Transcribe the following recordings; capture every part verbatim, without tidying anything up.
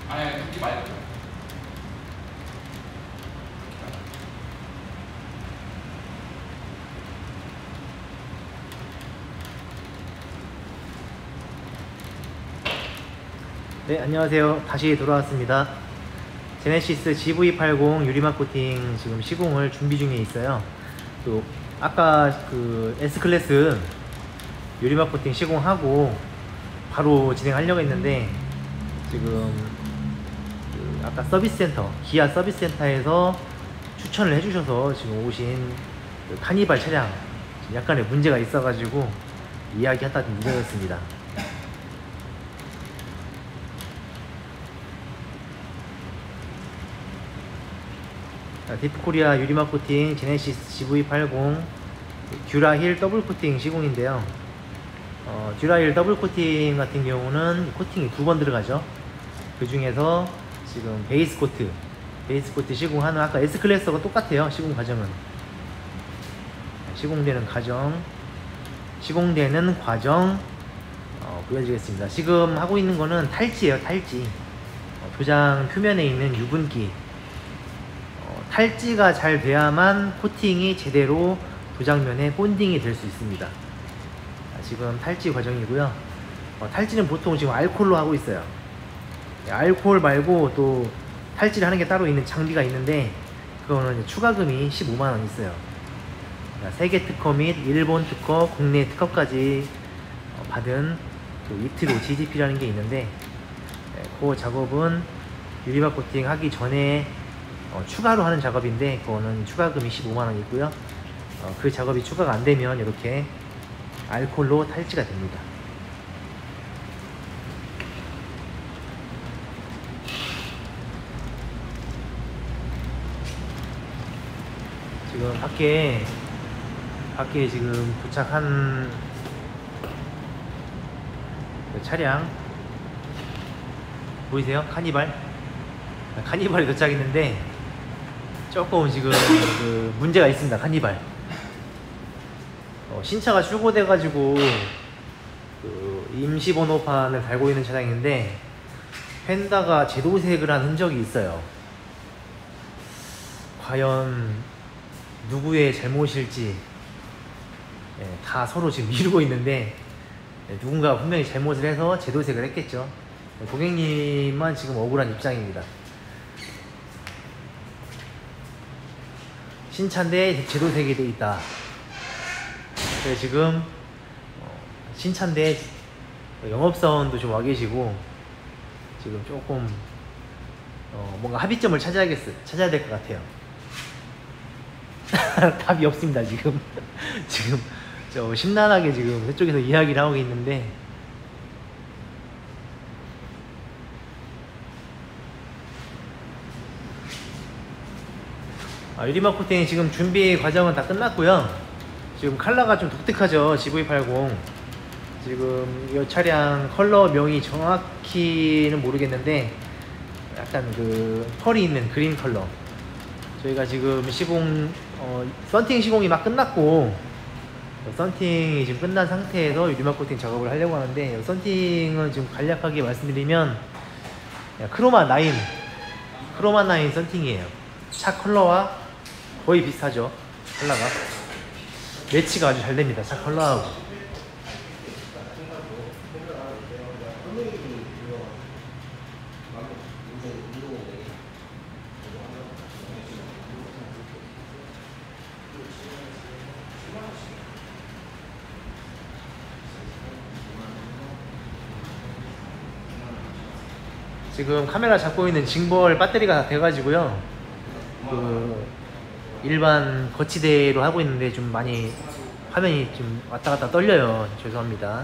아니, 붓기 말고. 네, 안녕하세요. 다시 돌아왔습니다. 제네시스 지브이 팔십 유리막 코팅 지금 시공을 준비 중에 있어요. 또 아까 그 S클래스 유리막 코팅 시공하고 바로 진행하려고 했는데 지금 그 아까 서비스 센터, 기아 서비스 센터에서 추천을 해주셔서 지금 오신 그 카니발 차량 약간의 문제가 있어가지고 이야기하다 좀 늦어졌습니다. 디프코리아 유리막 코팅 제네시스 지브이 팔십 듀라힐 더블 코팅 시공인데요. 어, 듀라힐 더블 코팅 같은 경우는 코팅이 두 번 들어가죠. 그 중에서 지금 베이스 코트 베이스 코트 시공하는 아까 S클래스하고 똑같아요. 시공 과정은 시공되는 과정 시공되는 과정 어, 보여드리겠습니다. 지금 하고 있는 거는 탈지예요. 탈지 어, 도장 표면에 있는 유분기 탈지가 잘 돼야만 코팅이 제대로 도장면에 본딩이 될 수 있습니다. 지금 탈지 과정이고요. 어, 탈지는 보통 지금 알코올로 하고 있어요. 알코올 말고 또 탈지를 하는 게 따로 있는 장비가 있는데 그거는 추가금이 십오만 원 있어요. 세계 특허 및 일본 특허, 국내 특허까지 받은 그 위트로 지지피라는 게 있는데 그 작업은 유리막 코팅 하기 전에 어, 추가로 하는 작업인데 그거는 추가금이 십오만 원 있고요. 어, 그 작업이 추가가 안 되면 이렇게 알코올로 탈지가 됩니다. 지금 밖에 밖에 지금 도착한 그 차량 보이세요? 카니발 카니발이 도착했는데 조금 지금 그 문제가 있습니다. 카니발 어, 신차가 출고돼 가지고 그 임시 번호판을 달고 있는 차량인데 펜다가 제도색을 한 흔적이 있어요. 과연 누구의 잘못일지 예, 다 서로 지금 미루고 있는데 예, 누군가 분명히 잘못을 해서 제도색을 했겠죠. 고객님만 지금 억울한 입장입니다. 신차인데 제도색이 돼 있다. 그래서 지금 신차인데 영업사원도 좀 와 계시고 지금 조금 어 뭔가 합의점을 찾아야겠어 찾아야 될 것 같아요. 답이 없습니다. 지금 지금 저 심란하게 지금 저쪽에서 이야기를 하고 있는데 아, 유리막 코팅 지금 준비 과정은 다 끝났고요. 지금 컬러가 좀 독특하죠. 지브이 팔십 지금 이 차량 컬러 명이 정확히는 모르겠는데 약간 그 펄이 있는 그린 컬러. 저희가 지금 시공 어, 썬팅 시공이 막 끝났고 썬팅이 지금 끝난 상태에서 유리막 코팅 작업을 하려고 하는데 썬팅은 지금 간략하게 말씀드리면 크로마 나인 크로마 나인 썬팅이에요. 차 컬러와 거의 비슷하죠. 컬러가 매치가 아주 잘 됩니다. 차 컬러하고 지금 카메라 잡고 있는 징벌 배터리가 다 돼가지고요. 그 일반 거치대로 하고 있는데 좀 많이 화면이 좀 왔다 갔다 떨려요. 죄송합니다.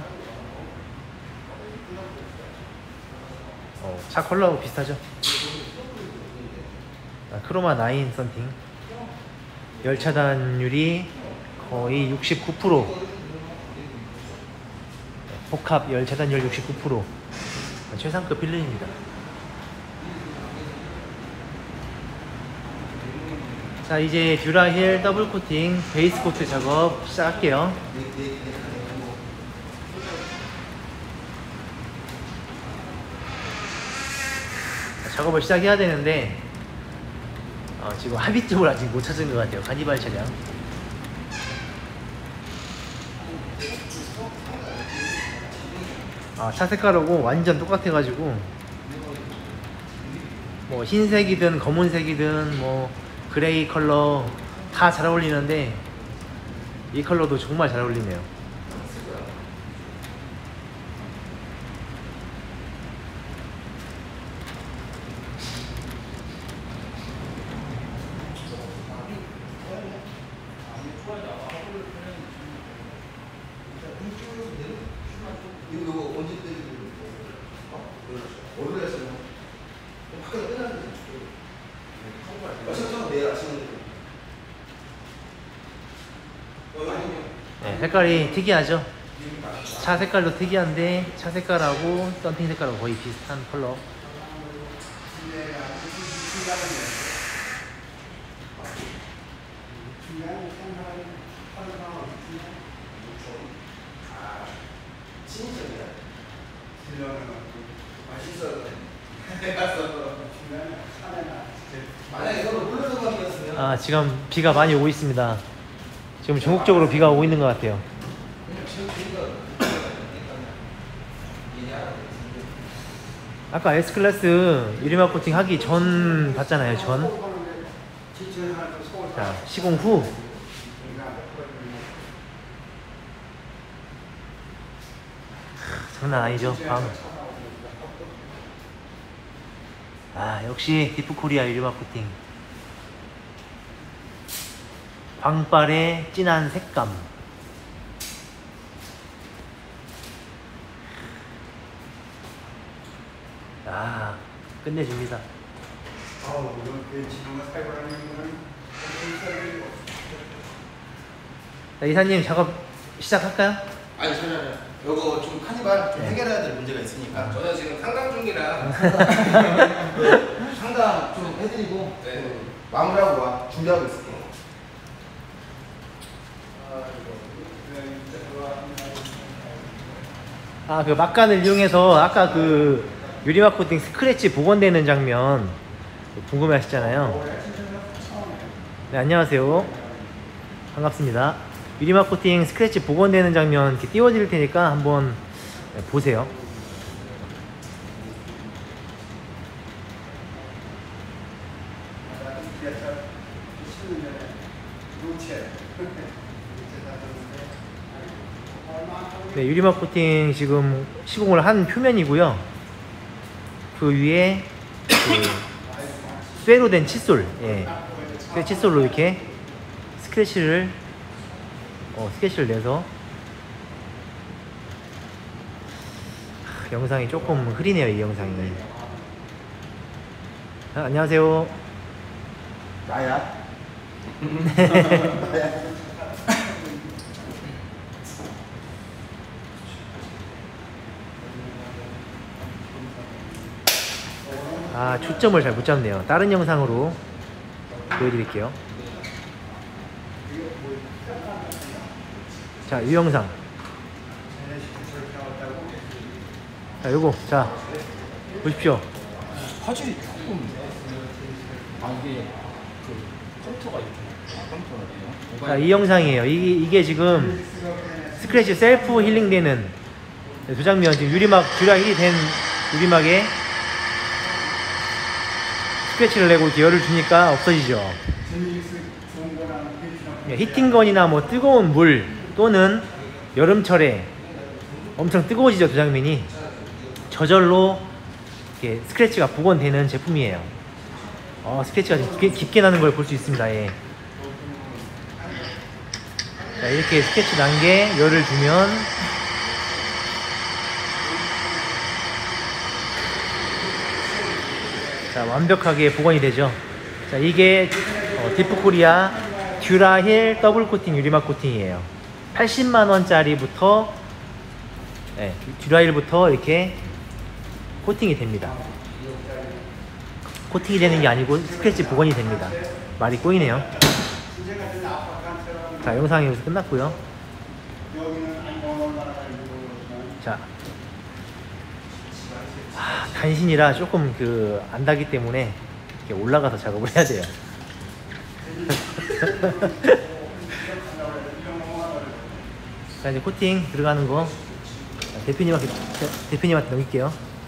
어, 차 컬러하고 비슷하죠. 아, 크로마 나인 썬팅 열차단율이 거의 육십구 퍼센트 복합 열차단율 육십구 퍼센트 최상급 필름입니다. 자, 이제 듀라힐 더블 코팅 베이스 코트 작업 시작할게요. 작업을 시작해야 되는데 어, 지금 합의점을 아직 못 찾은 것 같아요. 카니발 차량. 아, 차 색깔하고 완전 똑같아가지고 뭐 흰색이든 검은색이든 뭐 그레이 컬러 다 잘 어울리는데 이 컬러도 정말 잘 어울리네요. 이거 언제 때리고 월요일에 했어요. 학교가 끝났는데 어쨌든 내일 아침에 네, 색깔이 특이하죠. 차 색깔도 특이한데 차 색깔하고 썬팅 색깔하고 거의 비슷한 컬러. 아, 지금 비가 많이 오고 있습니다. 지금 전국적으로 비가 오고 있는 것 같아요. 아까 S클래스 유리막 코팅 하기 전 봤잖아요. 전. 자, 시공 후. 장난 아니죠, 방. 아, 역시 디프코리아 유리막 코팅. 광빨의 진한 색감. 아, 끝내줍니다. 자, 이사님 작업 시작할까요? 아니 저는 요거 좀 카니발 좀 네. 해결해야 될 문제가 있으니까 저는 지금 상담 중이라 그 상담 좀 해드리고 네. 그 마무리하고 와 준비하고 있을게요. 아, 그 막간을 이용해서 아까 그 유리막 코팅 스크래치 복원되는 장면 궁금해 하시잖아요. 네, 안녕하세요. 반갑습니다. 유리막 코팅 스크래치 복원되는 장면 이렇게 띄워드릴 테니까 한번 보세요. 네, 유리막 코팅 지금 시공을 한 표면이고요. 그 위에 그 쇠로 된 칫솔, 예, 쇠 칫솔로 이렇게 스크래치를 어, 스케치를 내서 하, 영상이 조금 흐리네요. 이 영상이. 아, 안녕하세요. 나야? 나야? 아, 초점을 잘 못 잡네요. 다른 영상으로 보여드릴게요. 자, 이 영상. 자, 요거. 자, 보십시오. 화질이 조금 아 이게 그 컴퓨터가 이렇게 컴퓨터가 자, 이 영상이에요. 이게, 이게 지금 스크래치 셀프 힐링 되는 두 장면. 지금 유리막, 듀라 힐이 된 유리막에 스크래치를 내고 이렇게 열을 주니까 없어지죠. 히팅건이나 뭐 뜨거운 물 또는 여름철에 엄청 뜨거워지죠. 두 장면이 저절로 이렇게 스크래치가 복원되는 제품이에요. 어, 스크래치가 깊게, 깊게 나는 걸 볼 수 있습니다. 예. 자, 이렇게 스크래치 난 게 열을 주면 자, 완벽하게 복원이 되죠. 자, 이게 어, 디프코리아 듀라힐 더블 코팅 유리막 코팅이에요. 팔십만 원짜리부터 네, 듀라힐부터 이렇게 코팅이 됩니다. 코팅이 되는 게 아니고 스크래치 복원이 됩니다. 말이 꼬이네요. 자, 영상이 여기서 끝났고요. 자, 아, 단신이라 조금 그 안 닿기 때문에 이렇게 올라가서 작업을 해야 돼요. 자, 이제 코팅 들어가는 거 대표님한테 대표님한테 넘길게요.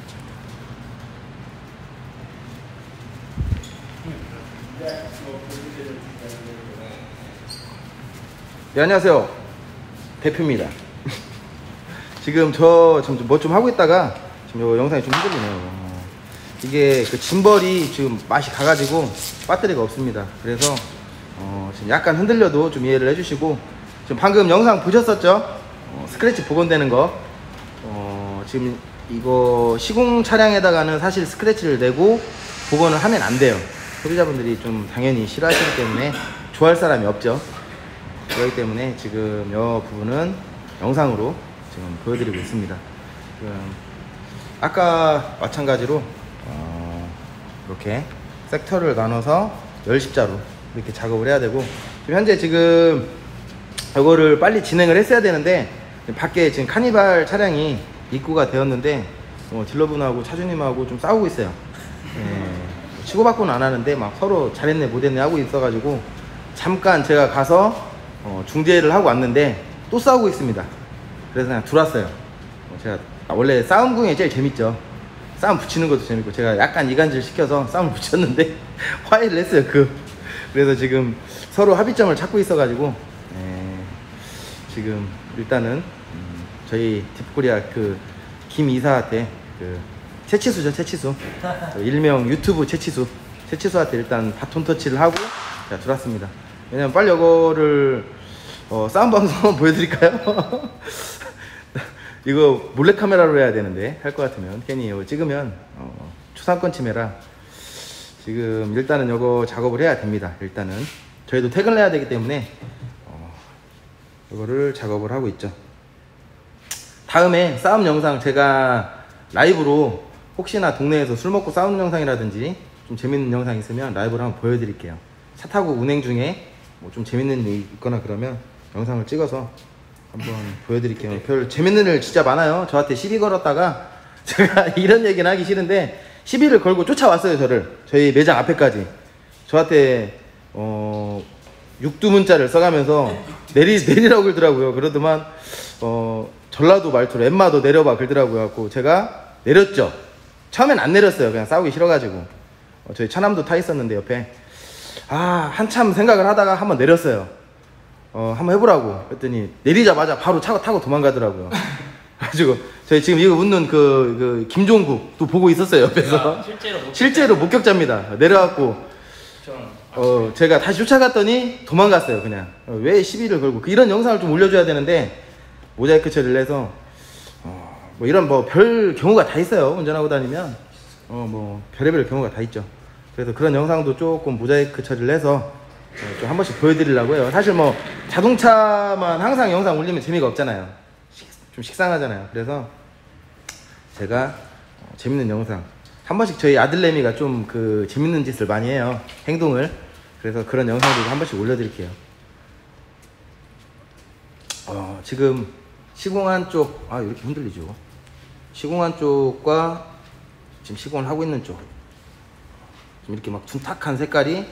네, 안녕하세요. 대표입니다. 지금 저 뭐 좀 하고 있다가 지금 요 영상이 좀 힘들네요. 이게 그 짐벌이 지금 맛이 가가지고 배터리가 없습니다. 그래서 어 지금 약간 흔들려도 좀 이해를 해주시고, 지금 방금 영상 보셨었죠? 어 스크래치 복원되는 거. 어 지금 이거 시공 차량에다가는 사실 스크래치를 내고 복원을 하면 안 돼요. 소비자분들이 좀 당연히 싫어하시기 때문에 좋아할 사람이 없죠. 그렇기 때문에 지금 이 부분은 영상으로 지금 보여드리고 있습니다. 지금 아까 마찬가지로 어 이렇게 섹터를 나눠서 열십자로 이렇게 작업을 해야 되고, 지금 현재 지금 이거를 빨리 진행을 했어야 되는데 밖에 지금 카니발 차량이 입고가 되었는데 어 딜러분하고 차주님하고 좀 싸우고 있어요. 예, 치고받고는 안 하는데 막 서로 잘했네 못했네 하고 있어가지고 잠깐 제가 가서 어, 중재를 하고 왔는데 또 싸우고 있습니다. 그래서 그냥 들어왔어요. 어, 제가 원래 싸움 구경이 제일 재밌죠. 싸움 붙이는 것도 재밌고, 제가 약간 이간질 시켜서 싸움을 붙였는데 화해를 했어요. 그 그래서 지금 서로 합의점을 찾고 있어가지고 에, 지금 일단은 음, 저희 딥코리아 그 김 이사한테 그 채치수죠, 채치수. 일명 유튜브 채치수. 채치수한테 일단 바톤 터치를 하고 자, 들어왔습니다. 왜냐면 빨리 이거를 어, 싸움 방송 한번 보여드릴까요? 이거 몰래카메라로 해야 되는데 할 것 같으면 괜히 이거 찍으면 어, 초상권 침해라. 지금 일단은 이거 작업을 해야 됩니다. 일단은 저희도 퇴근을 해야 되기 때문에 어, 이거를 작업을 하고 있죠. 다음에 싸움 영상 제가 라이브로 혹시나 동네에서 술 먹고 싸우는 영상이라든지 좀 재밌는 영상 있으면 라이브로 한번 보여드릴게요. 차 타고 운행 중에 뭐 좀 재밌는 일 있거나 그러면 영상을 찍어서 한번 보여드릴게요. 별 재밌는 일 진짜 많아요. 저한테 시비 걸었다가 제가 이런 얘기는 하기 싫은데 시비를 걸고 쫓아왔어요. 저를 저희 매장 앞에까지 저한테 어 육두문자를 써가면서 내리, 내리라고 그러더라고요. 그러더만 어 전라도 말투로 엠마 너 내려봐 그러더라고요. 갖고 제가 내렸죠. 처음엔 안 내렸어요. 그냥 싸우기 싫어가지고. 어, 저희 차남도 타 있었는데 옆에 아 한참 생각을 하다가 한번 내렸어요. 어 한번 해보라고 그랬더니 내리자마자 바로 차가 타고 도망가더라고요. 그래가지고 저희 지금 이거 웃는 그, 그 김종국도 보고 있었어요 옆에서. 실제로 목격자. 실제로 목격자입니다. 내려갖고 어 제가 다시 쫓아갔더니 도망갔어요. 그냥 어, 왜 시비를 걸고 이런 영상을 좀 올려줘야 되는데 모자이크 처리를 해서 어, 뭐 이런 뭐 별 경우가 다 있어요. 운전하고 다니면 어 뭐 별의별 경우가 다 있죠. 그래서 그런 영상도 조금 모자이크 처리를 해서 좀 한 번씩 보여드리려고 해요. 사실 뭐 자동차만 항상 영상 올리면 재미가 없잖아요. 식, 좀 식상하잖아요. 그래서 제가 어, 재밌는 영상 한 번씩 저희 아들내미가 좀 그 재밌는 짓을 많이 해요. 행동을. 그래서 그런 영상들도 한 번씩 올려드릴게요. 어, 지금 시공한 쪽, 아 이렇게 흔들리죠. 시공한 쪽과 지금 시공을 하고 있는 쪽 지금 이렇게 막 둔탁한 색깔이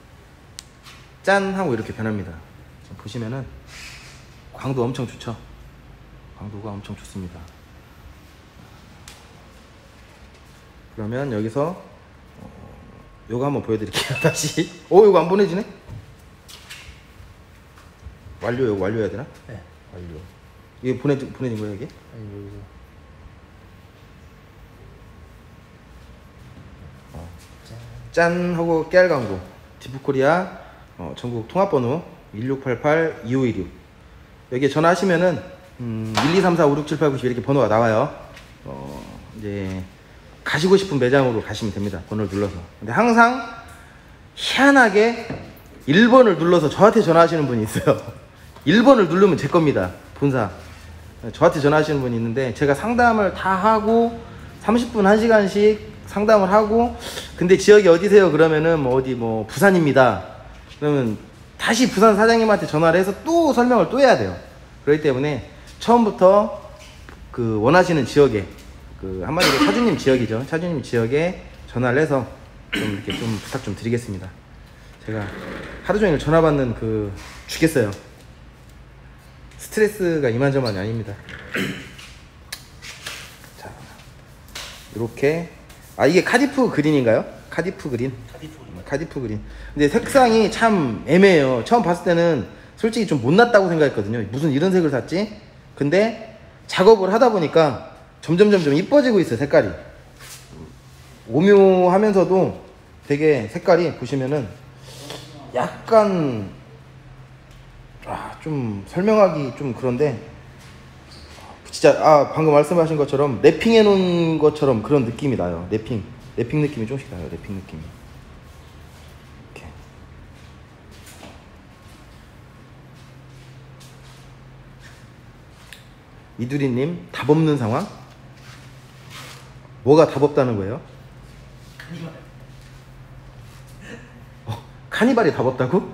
짠 하고 이렇게 변합니다. 지금 보시면은 광도 엄청 좋죠. 광도가 엄청 좋습니다. 그러면 여기서 어, 요거 한번 보여드릴게요. 다시. 오 이거 안 보내지네. 완료. 요거 완료해야 되나? 네. 완료. 이게 보내 보내진 거예요 이게? 아니, 여기서. 어. 짠 하고 깨알 광고. 딥코리아 어, 전국 통합번호 일육팔팔 이오일육. 여기에 전화하시면은 음, 일 이 삼 사 오 육 칠 팔 구 십 이렇게 번호가 나와요. 어, 이제 가시고 싶은 매장으로 가시면 됩니다. 번호를 눌러서. 근데 항상 희한하게 일 번을 눌러서 저한테 전화하시는 분이 있어요. 일 번을 누르면 제 겁니다. 본사. 저한테 전화하시는 분이 있는데 제가 상담을 다 하고 삼십 분 한 시간씩 상담을 하고 근데 지역이 어디세요? 그러면은 뭐 어디 뭐 부산입니다. 그러면 다시 부산 사장님한테 전화를 해서 또 설명을 또 해야 돼요. 그렇기 때문에 처음부터 그 원하시는 지역에 그 그 한마디로 차주님 지역이죠. 차주님 지역에 전화를 해서 좀 이렇게 좀 부탁 좀 드리겠습니다. 제가 하루 종일 전화 받는 그 죽겠어요. 스트레스가 이만저만이 아닙니다. 자, 이렇게 아 이게 카디프 그린인가요? 카디프 그린? 카디프 그린. 카디프 그린. 근데 색상이 참 애매해요. 처음 봤을 때는 솔직히 좀 못났다고 생각했거든요. 무슨 이런 색을 샀지? 근데 작업을 하다 보니까 점점 점점 이뻐지고 있어요. 색깔이 오묘하면서도 되게 색깔이 보시면은 약간 아, 좀 설명하기 좀 그런데 진짜 아 방금 말씀하신 것처럼 랩핑해 놓은 것처럼 그런 느낌이 나요. 랩핑 랩핑 느낌이 조금씩 나요. 랩핑 느낌이 이렇게. 이두리님 답 없는 상황? 뭐가 답 없다는 거예요? 카니발. 어, 카니발이 답 없다고?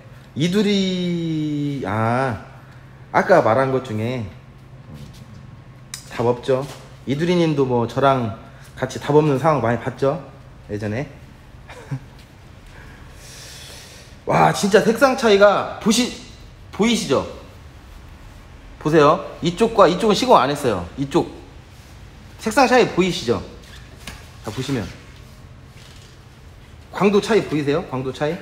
이두리 아 아까 말한 것 중에 답 없죠. 이두리님도 뭐 저랑 같이 답 없는 상황 많이 봤죠 예전에. 와 진짜 색상 차이가 보시 보이시죠? 보세요. 이쪽과 이쪽은 시공 안 했어요. 이쪽 색상 차이 보이시죠? 자 보시면 광도 차이 보이세요? 광도 차이?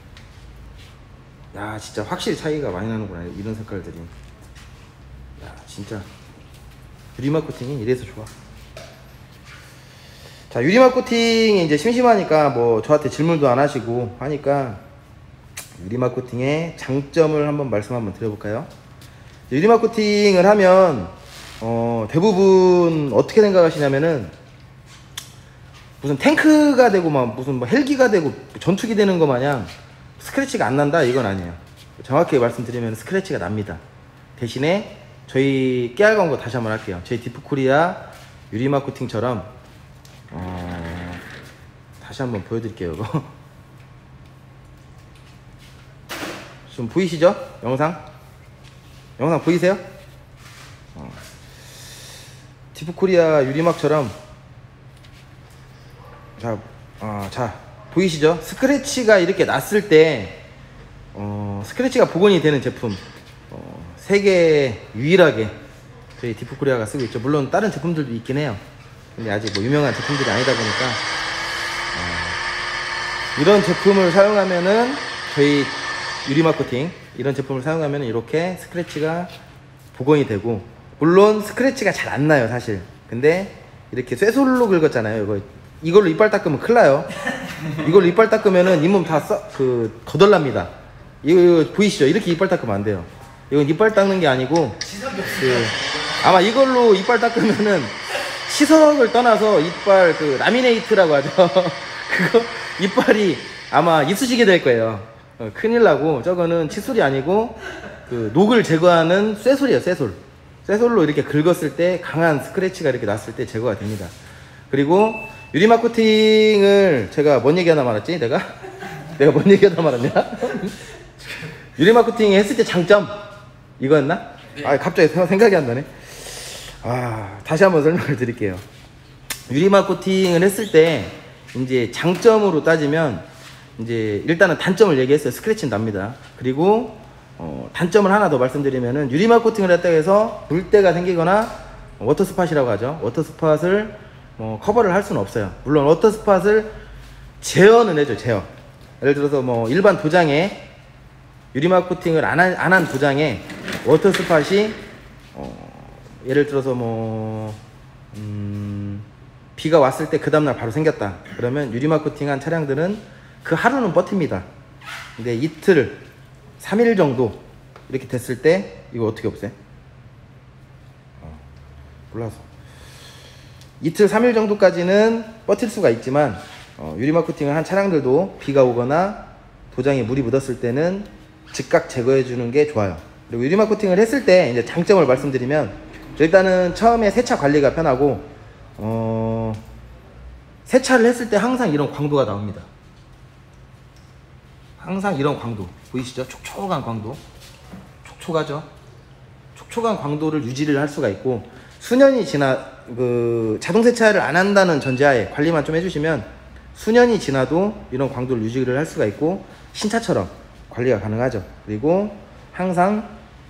야 진짜 확실히 차이가 많이 나는구나 이런 색깔들이. 야 진짜 유리막 코팅이 이래서 좋아. 자 유리막 코팅이 이제 심심하니까 뭐 저한테 질문도 안 하시고 하니까 유리막 코팅의 장점을 한번 말씀 한번 드려볼까요? 유리막 코팅을 하면 어 대부분 어떻게 생각하시냐면은 무슨 탱크가 되고 막 무슨 뭐 헬기가 되고 전투기 되는 거 마냥 스크래치가 안 난다 이건 아니에요. 정확히 말씀드리면 스크래치가 납니다. 대신에 저희 깨알 광고 다시 한번 할게요. 저희 디프코리아 유리막 코팅처럼 어... 다시 한번 보여드릴게요. 이거 좀 보이시죠? 영상? 영상 보이세요? 어... 디프코리아 유리막처럼 자, 어, 자 보이시죠? 스크래치가 이렇게 났을 때 어, 스크래치가 복원이 되는 제품 어, 세계 유일하게 저희 디프코리아가 쓰고 있죠. 물론 다른 제품들도 있긴 해요. 근데 아직 뭐 유명한 제품들이 아니다 보니까 어, 이런 제품을 사용하면은 저희 유리막 코팅 이런 제품을 사용하면 이렇게 스크래치가 복원이 되고, 물론 스크래치가 잘 안 나요 사실. 근데 이렇게 쇠솔로 긁었잖아요. 이거 이걸로 이빨 닦으면 큰일 나요. 이걸로 이빨 닦으면은 잇몸 다 써, 그 거덜납니다. 이거, 이거 보이시죠? 이렇게 이빨 닦으면 안 돼요. 이건 이빨 닦는 게 아니고 그, 아마 이걸로 이빨 닦으면은 치석을 떠나서 이빨 그 라미네이트라고 하죠. 그거 이빨이 아마 이쑤시개 될 거예요. 어, 큰일 나고, 저거는 칫솔이 아니고 그 녹을 제거하는 쇠솔이에요. 쇠솔. 쇠솔로 이렇게 긁었을 때 강한 스크래치가 이렇게 났을 때 제거가 됩니다. 그리고 유리막 코팅을 제가 뭔 얘기 하나 말았지? 내가? 내가 뭔 얘기 하나 말았냐? 유리막 코팅 했을 때 장점 이거였나? 네. 아 갑자기 생각이 안 나네. 아 다시 한번 설명을 드릴게요. 유리막 코팅을 했을 때 이제 장점으로 따지면 이제 일단은 단점을 얘기했어요. 스크래치는 납니다. 그리고 어, 단점을 하나 더 말씀드리면은 유리막 코팅을 했다고 해서 물때가 생기거나 워터스팟이라고 하죠. 워터스팟을 뭐 커버를 할 수는 없어요. 물론 워터스팟을 제어는 해줘. 제어. 예를 들어서 뭐 일반 도장에 유리막 코팅을 안 한 안 한 도장에 워터스팟이 어, 예를 들어서 뭐 음, 비가 왔을 때 그 다음날 바로 생겼다. 그러면 유리막 코팅한 차량들은 그 하루는 버팁니다. 근데 이틀, 삼 일 정도 이렇게 됐을 때 이거 어떻게 없애? 어, 몰라서 이틀, 삼 일 정도까지는 버틸 수가 있지만 어, 유리막 코팅을 한 차량들도 비가 오거나 도장에 물이 묻었을 때는 즉각 제거해 주는 게 좋아요. 그리고 유리막 코팅을 했을 때 이제 장점을 말씀드리면, 일단은 처음에 세차 관리가 편하고 어, 세차를 했을 때 항상 이런 광도가 나옵니다. 항상 이런 광도 보이시죠? 촉촉한 광도, 촉촉하죠? 촉촉한 광도를 유지를 할 수가 있고, 수년이 지나 그 자동 세차를 안 한다는 전제하에 관리만 좀 해주시면 수년이 지나도 이런 광도를 유지를 할 수가 있고 신차처럼 관리가 가능하죠. 그리고 항상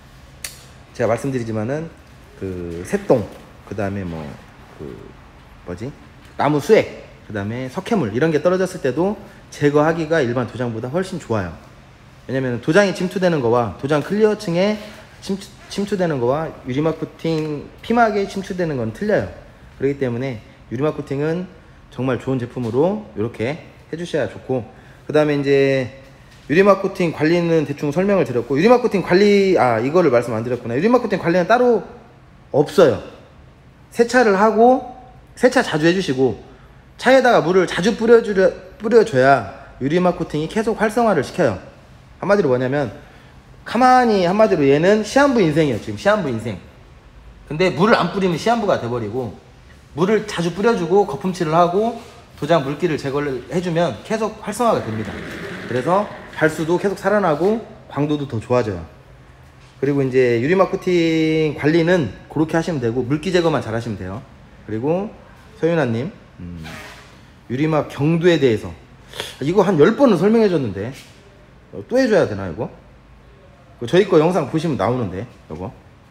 제가 말씀드리지만은 그 새똥, 그 다음에 뭐 그 뭐지 나무 수액, 그 다음에 석회물 이런 게 떨어졌을 때도 제거하기가 일반 도장보다 훨씬 좋아요. 왜냐면 도장이 침투되는 거와 도장 클리어층에 침투, 침투되는 거와 유리막 코팅 피막에 침투되는 건 틀려요. 그렇기 때문에 유리막 코팅은 정말 좋은 제품으로 이렇게 해주셔야 좋고, 그 다음에 이제 유리막 코팅 관리는 대충 설명을 드렸고, 유리막 코팅 관리, 아 이거를 말씀 안 드렸구나. 유리막 코팅 관리는 따로 없어요. 세차를 하고 세차 자주 해주시고 차에다가 물을 자주 뿌려주려, 뿌려줘야 유리막 코팅이 계속 활성화를 시켜요. 한마디로 뭐냐면 가만히 한마디로 얘는 시한부 인생이에요. 지금 시한부 인생. 근데 물을 안 뿌리면 시한부가 돼버리고, 물을 자주 뿌려주고 거품칠을 하고 도장 물기를 제거를 해주면 계속 활성화가 됩니다. 그래서 발수도 계속 살아나고 광도도 더 좋아져요. 그리고 이제 유리막 코팅 관리는 그렇게 하시면 되고 물기 제거만 잘 하시면 돼요. 그리고 서윤아님, 음, 유리막 경도에 대해서 이거 한 열 번은 설명해 줬는데 어, 또 해줘야 되나 이거? 저희 거 영상 보시면 나오는데 이거.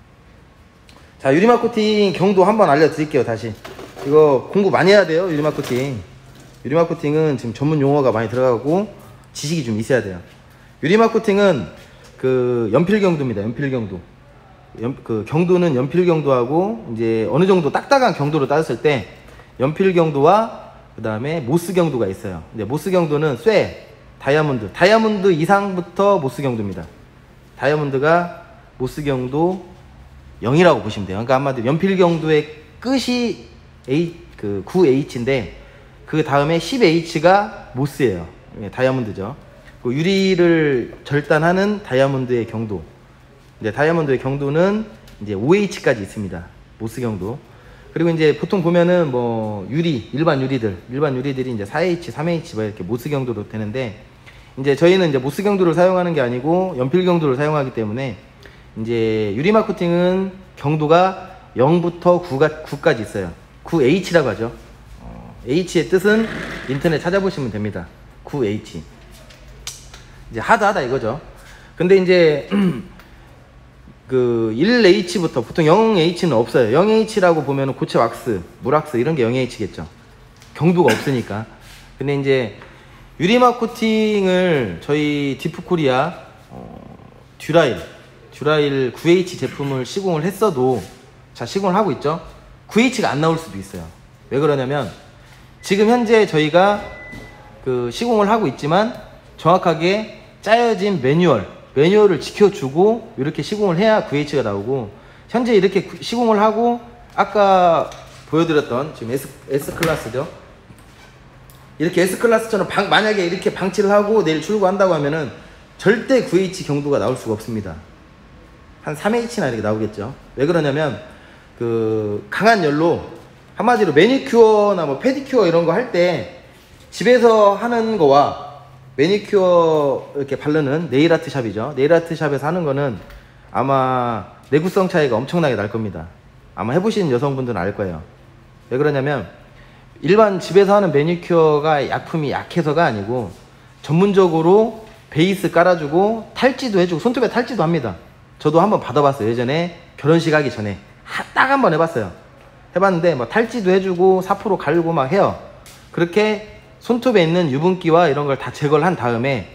자, 유리막 코팅 경도 한번 알려드릴게요. 다시 이거 공부 많이 해야 돼요. 유리막 코팅 유리막 코팅은 지금 전문 용어가 많이 들어가고 지식이 좀 있어야 돼요. 유리막 코팅은 그 연필 경도입니다. 연필 경도. 연, 그 경도는 연필 경도하고 이제 어느 정도 딱딱한 경도로 따졌을 때 연필 경도와 그 다음에 모스 경도가 있어요. 이제 모스 경도는 쇠, 다이아몬드, 다이아몬드 이상부터 모스 경도입니다. 다이아몬드가 모스 경도 영이라고 보시면 돼요. 그러니까 한마디로 연필 경도의 끝이 A, 그 구 에이치인데 그 다음에 십 에이치가 모스예요. 예, 다이아몬드죠. 그 유리를 절단하는 다이아몬드의 경도. 이제 다이아몬드의 경도는 이제 오 에이치까지 있습니다. 모스 경도. 그리고 이제 보통 보면은 뭐 유리, 일반 유리들, 일반 유리들이 이제 사 에이치, 삼 에이치 뭐 이렇게 모스 경도로 되는데, 이제 저희는 이제 모스 경도를 사용하는 게 아니고 연필 경도를 사용하기 때문에 이제 유리막 코팅은 경도가 영부터 구가, 구까지 있어요. 구 에이치라고 하죠. 어, H의 뜻은 인터넷 찾아보시면 됩니다. 구 에이치. 이제 하드하다 이거죠. 근데 이제 그 일 에이치부터 보통 영 에이치는 없어요. 영 에이치라고 보면 고체 왁스, 물왁스 이런 게 영 에이치겠죠. 경도가 없으니까. 근데 이제 유리막 코팅을 저희 디프코리아 어, 듀라일 듀라일 구 에이치 제품을 시공을 했어도, 자 시공을 하고 있죠. 구 에이치가 안 나올 수도 있어요. 왜 그러냐면 지금 현재 저희가 그 시공을 하고 있지만 정확하게 짜여진 매뉴얼 매뉴얼을 지켜주고 이렇게 시공을 해야 구 에이치가 나오고, 현재 이렇게 시공을 하고 아까 보여드렸던 지금 S, S클래스죠. 이렇게 S클래스처럼 방, 만약에 이렇게 방치를 하고 내일 출고한다고 하면은 절대 구 에이치 경도가 나올 수가 없습니다. 한 삼 에이치나 이렇게 나오겠죠. 왜 그러냐면 그 강한 열로, 한마디로 매니큐어나 뭐 페디큐어 이런 거 할 때 집에서 하는 거와 매니큐어 이렇게 바르는 네일아트 샵이죠. 네일아트 샵에서 하는 거는 아마 내구성 차이가 엄청나게 날 겁니다. 아마 해보신 여성분들은 알 거예요. 왜 그러냐면 일반 집에서 하는 매니큐어가 약품이 약해서가 아니고 전문적으로 베이스 깔아주고 탈지도 해주고 손톱에 탈지도 합니다. 저도 한번 받아봤어요. 예전에 결혼식 하기 전에 딱 한 번 해봤어요. 해봤는데 뭐 탈지도 해주고 사포로 갈고 막 해요. 그렇게 손톱에 있는 유분기와 이런 걸 다 제거를 한 다음에,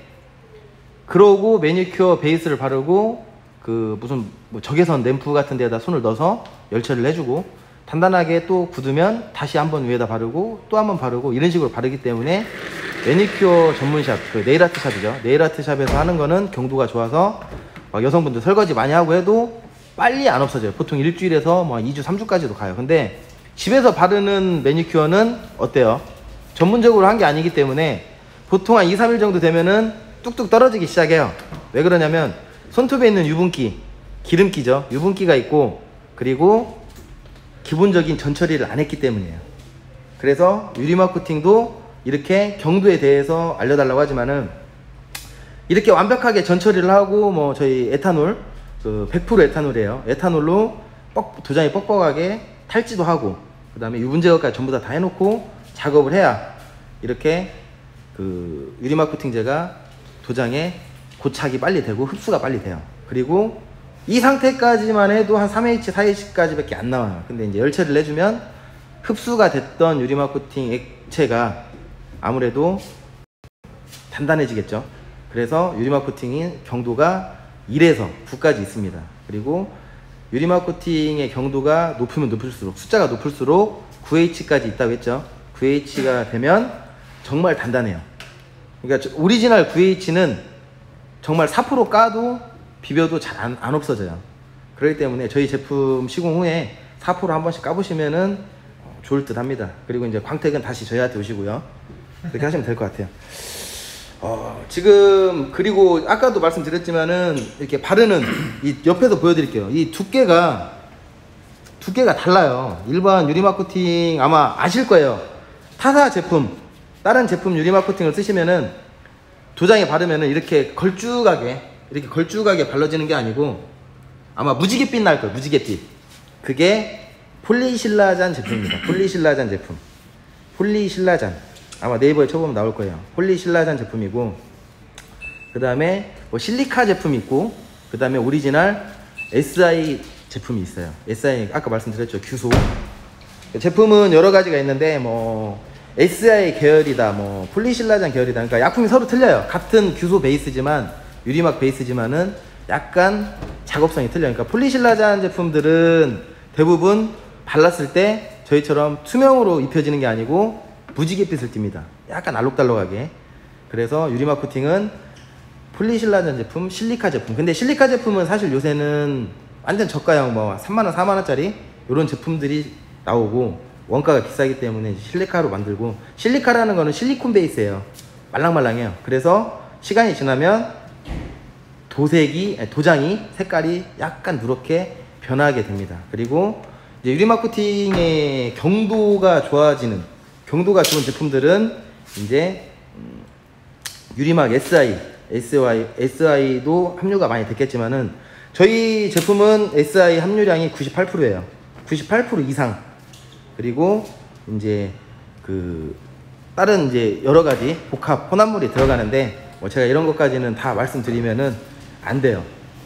그러고 매니큐어 베이스를 바르고 그 무슨 뭐 적외선 램프 같은 데다 손을 넣어서 열처리를 해주고 단단하게 또 굳으면 다시 한번 위에다 바르고 또 한번 바르고 이런 식으로 바르기 때문에 매니큐어 전문샵, 그 네일아트 샵이죠. 네일아트 샵에서 하는 거는 경도가 좋아서 막 여성분들 설거지 많이 하고 해도 빨리 안 없어져요. 보통 일주일에서 뭐 이 주, 삼 주까지도 가요. 근데 집에서 바르는 매니큐어는 어때요? 전문적으로 한 게 아니기 때문에 보통 한 이, 삼 일 정도 되면은 뚝뚝 떨어지기 시작해요. 왜 그러냐면 손톱에 있는 유분기, 기름기죠. 유분기가 있고, 그리고 기본적인 전처리를 안 했기 때문이에요. 그래서 유리막 코팅도 이렇게 경도에 대해서 알려달라고 하지만은 이렇게 완벽하게 전처리를 하고 뭐 저희 에탄올 그 백 퍼센트 에탄올이에요. 에탄올로 뻑, 도장이 뻑뻑하게 탈지도 하고 그 다음에 유분 제거까지 전부 다 다 해놓고 작업을 해야 이렇게 그 유리막 코팅제가 도장에 고착이 빨리 되고 흡수가 빨리 돼요. 그리고 이 상태까지만 해도 한 삼 에이치, 사 에이치까지 밖에 안 나와요. 근데 이제 열 처리를 해주면 흡수가 됐던 유리막 코팅 액체가 아무래도 단단해지겠죠. 그래서 유리막 코팅의 경도가 일에서 구까지 있습니다. 그리고 유리막 코팅의 경도가 높으면 높을수록, 숫자가 높을수록 구 에이치까지 있다고 했죠. 구 에이치가 되면 정말 단단해요. 그러니까 오리지널 구 에이치는 정말 사 퍼센트 까도 비벼도 잘 안 안 없어져요. 그렇기 때문에 저희 제품 시공 후에 사 퍼센트 한 번씩 까보시면은 좋을 듯 합니다. 그리고 이제 광택은 다시 저희한테 오시고요. 그렇게 하시면 될 것 같아요. 어, 지금 그리고 아까도 말씀드렸지만은 이렇게 바르는 이 옆에서 보여드릴게요. 이 두께가 두께가 달라요. 일반 유리막 코팅 아마 아실 거예요. 타사 제품, 다른 제품 유리막 코팅을 쓰시면은 도장에 바르면은 이렇게 걸쭉하게 이렇게 걸쭉하게 발라지는 게 아니고 아마 무지갯빛 날 거예요. 무지갯빛. 그게 폴리실라잔 제품입니다. 폴리실라잔 제품. 폴리실라잔. 아마 네이버에 쳐보면 나올 거예요. 폴리실라잔 제품이고, 그 다음에 뭐 실리카 제품이 있고, 그 다음에 오리지널 에스아이 제품이 있어요. 에스아이 아까 말씀드렸죠. 규소. 제품은 여러 가지가 있는데 뭐 에스아이 계열이다, 뭐 폴리실라잔 계열이다. 그러니까 약품이 서로 틀려요. 같은 규소 베이스지만 유리막 베이스지만은 약간 작업성이 틀려요. 그러니까 폴리실라잔 제품들은 대부분 발랐을 때 저희처럼 투명으로 입혀지는 게 아니고 무지갯빛을 띱니다. 약간 알록달록하게. 그래서 유리막 코팅은 폴리실라잔 제품, 실리카 제품. 근데 실리카 제품은 사실 요새는 완전 저가형 뭐 삼만 원, 사만 원짜리 이런 제품들이 나오고 원가가 비싸기 때문에 실리카로 만들고, 실리카라는 거는 실리콘 베이스예요. 말랑말랑해요. 그래서 시간이 지나면 도색이, 아니, 도장이 색깔이 약간 누렇게 변하게 됩니다. 그리고 이제 유리막 코팅의 경도가 좋아지는, 경도가 좋은 제품들은 이제 음, 유리막 에스아이, 에스아이, 에스아이도 함유가 많이 됐겠지만은 저희 제품은 에스아이 함유량이 구십팔 퍼센트예요. 구십팔 퍼센트 이상. 그리고 이제 그 다른 이제 여러 가지 복합 혼합물이 들어가는데 뭐 제가 이런 것까지는 다 말씀드리면은 안 돼요.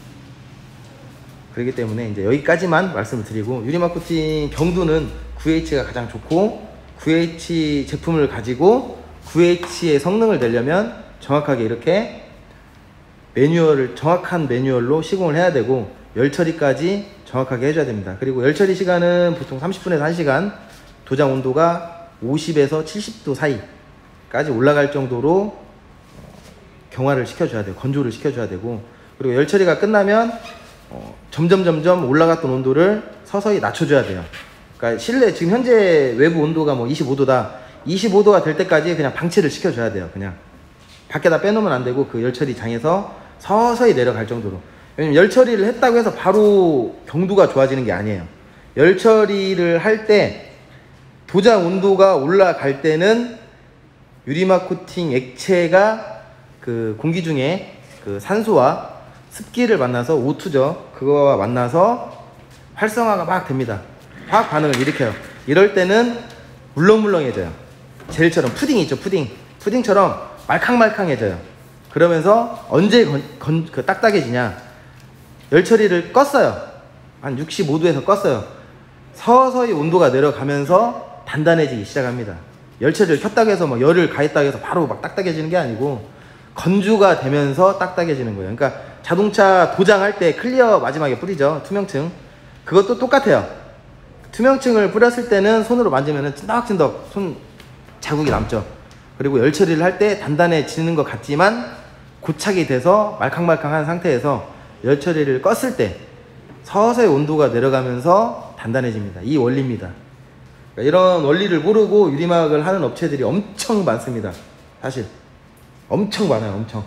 그렇기 때문에 이제 여기까지만 말씀을 드리고, 유리막 코팅 경도는 구 에이치가 가장 좋고, 구 에이치 제품을 가지고 구 에이치의 성능을 내려면 정확하게 이렇게 매뉴얼을, 정확한 매뉴얼로 시공을 해야 되고 열 처리까지 정확하게 해줘야 됩니다. 그리고 열 처리 시간은 보통 삼십 분에서 한 시간, 도장 온도가 오십에서 칠십 도 사이까지 올라갈 정도로 경화를 시켜줘야 돼요. 건조를 시켜줘야 되고, 그리고 열 처리가 끝나면 어, 점점 점점 올라갔던 온도를 서서히 낮춰줘야 돼요. 그러니까 실내 지금 현재 외부 온도가 뭐 이십오 도다. 이십오 도가 될 때까지 그냥 방치를 시켜줘야 돼요. 그냥 밖에다 빼놓으면 안 되고 그 열 처리 장에서 서서히 내려갈 정도로. 왜냐면 열 처리를 했다고 해서 바로 경도가 좋아지는 게 아니에요. 열 처리를 할 때 도장 온도가 올라갈 때는 유리막 코팅 액체가 그 공기 중에 그 산소와 습기를 만나서 오투죠. 그거와 만나서 활성화가 막 됩니다. 화학 반응을 일으켜요. 이럴 때는 물렁물렁해져요. 젤처럼, 푸딩 있죠, 푸딩. 푸딩처럼 말캉말캉해져요. 그러면서 언제 건, 건, 그 딱딱해지냐? 열 처리를 껐어요. 한 육십오 도에서 껐어요. 서서히 온도가 내려가면서 단단해지기 시작합니다. 열 처리를 켰다고 해서 뭐 열을 가했다고 해서 바로 막 딱딱해지는 게 아니고 건조가 되면서 딱딱해지는 거예요. 그러니까 자동차 도장할 때 클리어 마지막에 뿌리죠. 투명층. 그것도 똑같아요. 투명층을 뿌렸을 때는 손으로 만지면 찐덕찐덕 손 자국이 남죠. 그리고 열 처리를 할 때 단단해지는 것 같지만 고착이 돼서 말캉말캉한 상태에서 열 처리를 껐을 때 서서히 온도가 내려가면서 단단해집니다. 이 원리입니다. 그러니까 이런 원리를 모르고 유리막을 하는 업체들이 엄청 많습니다. 사실 엄청 많아요. 엄청.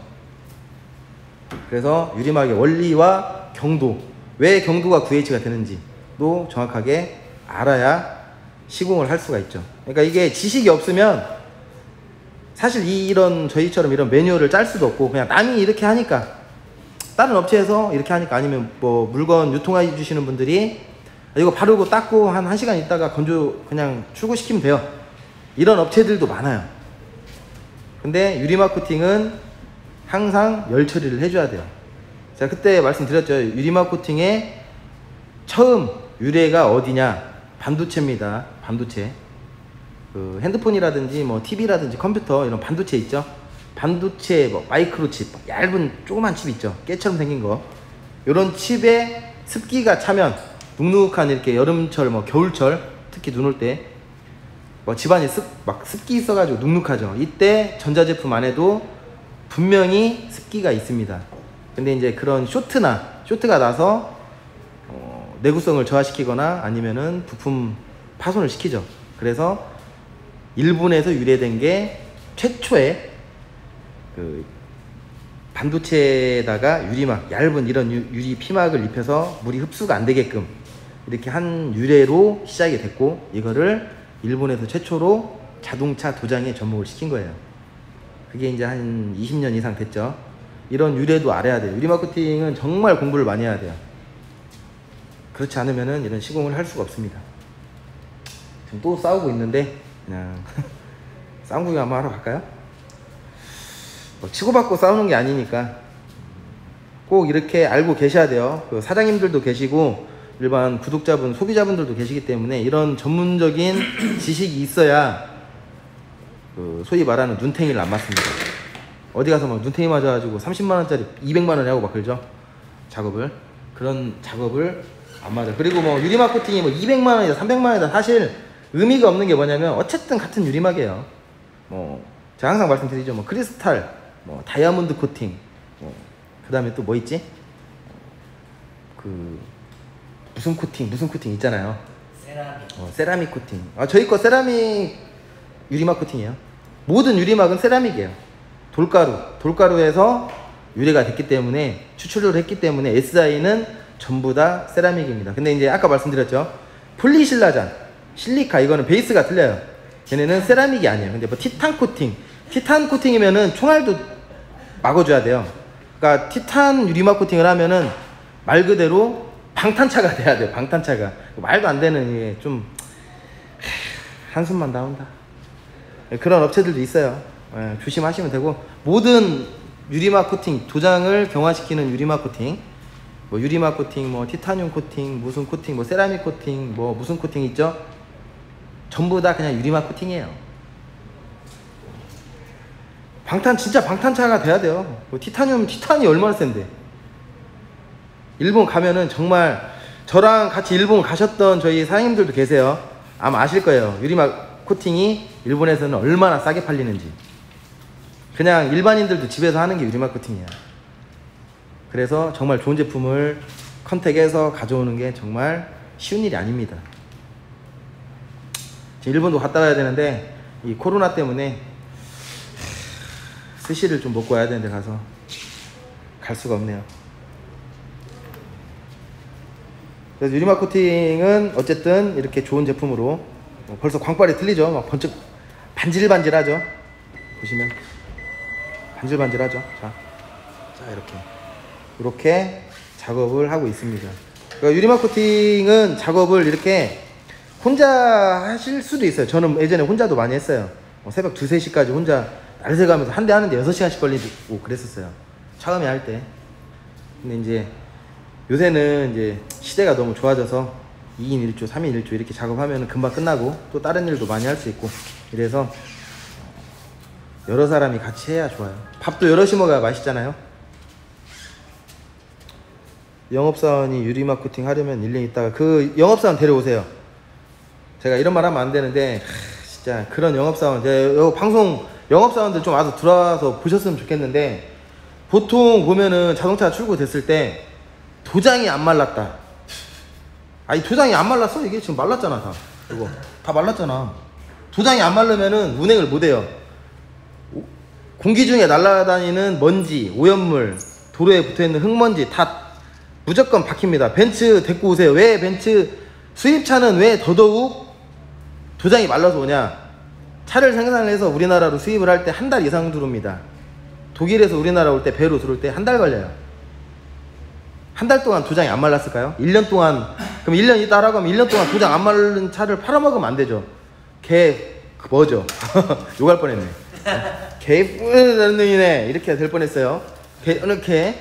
그래서 유리막의 원리와 경도, 왜 경도가 구 에이치가 되는지도 정확하게 알아야 시공을 할 수가 있죠. 그러니까 이게 지식이 없으면 사실 이, 이런 저희처럼 이런 매뉴얼을 짤 수도 없고, 그냥 남이 이렇게 하니까, 다른 업체에서 이렇게 하니까, 아니면 뭐 물건 유통해 주시는 분들이 이거 바르고 닦고 한 1시간 있다가 건조 그냥 출고시키면 돼요. 이런 업체들도 많아요. 근데 유리막 코팅은 항상 열 처리를 해줘야 돼요. 제가 그때 말씀드렸죠. 유리막 코팅의 처음 유래가 어디냐? 반도체입니다. 반도체. 그 핸드폰이라든지 뭐 티비라든지 컴퓨터 이런 반도체 있죠. 반도체 뭐 마이크로칩 얇은 조그만 칩 있죠. 깨처럼 생긴 거. 이런 칩에 습기가 차면 눅눅한 이렇게 여름철 뭐 겨울철 특히 눈 올 때 뭐 집안에 습, 막 습기 있어가지고 눅눅하죠. 이때 전자제품 안에도 분명히 습기가 있습니다. 근데 이제 그런 쇼트나 쇼트가 나서 어, 내구성을 저하시키거나 아니면은 부품 파손을 시키죠. 그래서 일본에서 유래된 게 최초의 그 반도체에다가 유리막 얇은 이런 유, 유리 피막을 입혀서 물이 흡수가 안 되게끔 이렇게 한 유래로 시작이 됐고, 이거를 일본에서 최초로 자동차 도장에 접목을 시킨 거예요. 그게 이제 한 이십 년 이상 됐죠. 이런 유래도 알아야 돼요. 유리막 코팅은 정말 공부를 많이 해야 돼요. 그렇지 않으면은 이런 시공을 할 수가 없습니다. 지금 또 싸우고 있는데 그냥 싸움 구경 한번 하러 갈까요? 뭐 치고받고 싸우는 게 아니니까 꼭 이렇게 알고 계셔야 돼요. 그 사장님들도 계시고 일반 구독자분, 소비자분들도 계시기 때문에 이런 전문적인 지식이 있어야 그 소위 말하는 눈탱이를 안 맞습니다. 어디 가서 막 눈탱이 맞아가지고 삼십만 원짜리 이백만 원에 하고 막 그러죠. 작업을. 그런 작업을 안 맞아요. 그리고 뭐 유리막 코팅이 뭐 이백만 원이다 삼백만 원이다 사실 의미가 없는 게 뭐냐면 어쨌든 같은 유리막이에요. 뭐 제가 항상 말씀드리죠. 뭐 크리스탈, 뭐 다이아몬드 코팅, 뭐 그 다음에 또 뭐 있지? 그 무슨 코팅, 무슨 코팅 있잖아요. 세라믹. 어, 세라믹 코팅. 아, 저희 거 세라믹 유리막 코팅이에요. 모든 유리막은 세라믹이에요. 돌가루, 돌가루에서 유래가 됐기 때문에 추출을 했기 때문에 에스아이는 전부 다 세라믹입니다. 근데 이제 아까 말씀드렸죠. 폴리실라잔, 실리카 이거는 베이스가 틀려요. 걔네는 세라믹이 아니에요. 근데 뭐 티탄 코팅, 티탄 코팅이면은 총알도 막아줘야 돼요. 그러니까 티탄 유리막 코팅을 하면은 말 그대로 방탄차가 돼야 돼요. 방탄차가. 말도 안 되는 이게 좀 한숨만 나온다. 그런 업체들도 있어요. 예, 조심하시면 되고 모든 유리막 코팅, 도장을 경화시키는 유리막 코팅, 뭐 유리막 코팅, 뭐 티타늄 코팅, 무슨 코팅, 뭐 세라믹 코팅, 뭐 무슨 코팅 있죠? 전부 다 그냥 유리막 코팅이에요. 방탄 진짜 방탄차가 돼야 돼요. 뭐 티타늄, 티탄이 얼마나 센데. 일본 가면은 정말 저랑 같이 일본 가셨던 저희 사장님들도 계세요. 아마 아실 거예요. 유리막 코팅이 일본에서는 얼마나 싸게 팔리는지. 그냥 일반인들도 집에서 하는 게 유리막 코팅이야. 그래서 정말 좋은 제품을 컨택해서 가져오는 게 정말 쉬운 일이 아닙니다. 지금 일본도 갔다 와야 되는데 이 코로나 때문에 스시를 좀 먹고 와야 되는데 가서 갈 수가 없네요. 그래서 유리막 코팅은 어쨌든 이렇게 좋은 제품으로 벌써 광빨이 틀리죠. 막 번쩍 반질반질하죠. 보시면 반질반질하죠. 자, 자 이렇게 이렇게 작업을 하고 있습니다. 그러니까 유리막 코팅은 작업을 이렇게 혼자 하실 수도 있어요. 저는 예전에 혼자도 많이 했어요. 뭐 새벽 두세 시까지 혼자 날새 가면서 한 대 하는데 여섯 시간씩 걸리고 그랬었어요. 처음에 할 때. 근데 이제 요새는 이제 시대가 너무 좋아져서 이 인 일 조, 삼 인 일 조 이렇게 작업하면 금방 끝나고 또 다른 일도 많이 할 수 있고 이래서 여러 사람이 같이 해야 좋아요. 밥도 여럿이 먹어야 맛있잖아요. 영업사원이 유리막 코팅 하려면 일 년 있다가 그 영업사원 데려오세요. 제가 이런 말 하면 안 되는데 하, 진짜 그런 영업사원, 제가 방송 영업사원들 좀 와서 들어와서 보셨으면 좋겠는데 보통 보면은 자동차 출고됐을 때 도장이 안 말랐다. 아니 도장이 안 말랐어? 이게 지금 말랐잖아. 다 이거 다 말랐잖아. 도장이 안 말르면은 운행을 못해요. 공기 중에 날아다니는 먼지, 오염물, 도로에 붙어있는 흙먼지 다 무조건 박힙니다. 벤츠 데리고 오세요. 왜 벤츠 수입차는 왜 더더욱 도장이 말라서 오냐? 차를 생산해서 우리나라로 수입을 할 때 한 달 이상 들어옵니다. 독일에서 우리나라 올 때 배로 들어올 때 한 달 걸려요. 한 달 동안 도장이 안 말랐을까요? 일 년 동안, 그럼 일 년 있다 하라고 하면 일 년 동안 도장 안 마른 차를 팔아먹으면 안 되죠. 개, 그 뭐죠? 욕할 뻔했네. 개, 뿌는 놈이네. 이렇게 될 뻔했어요. 개, 이렇게.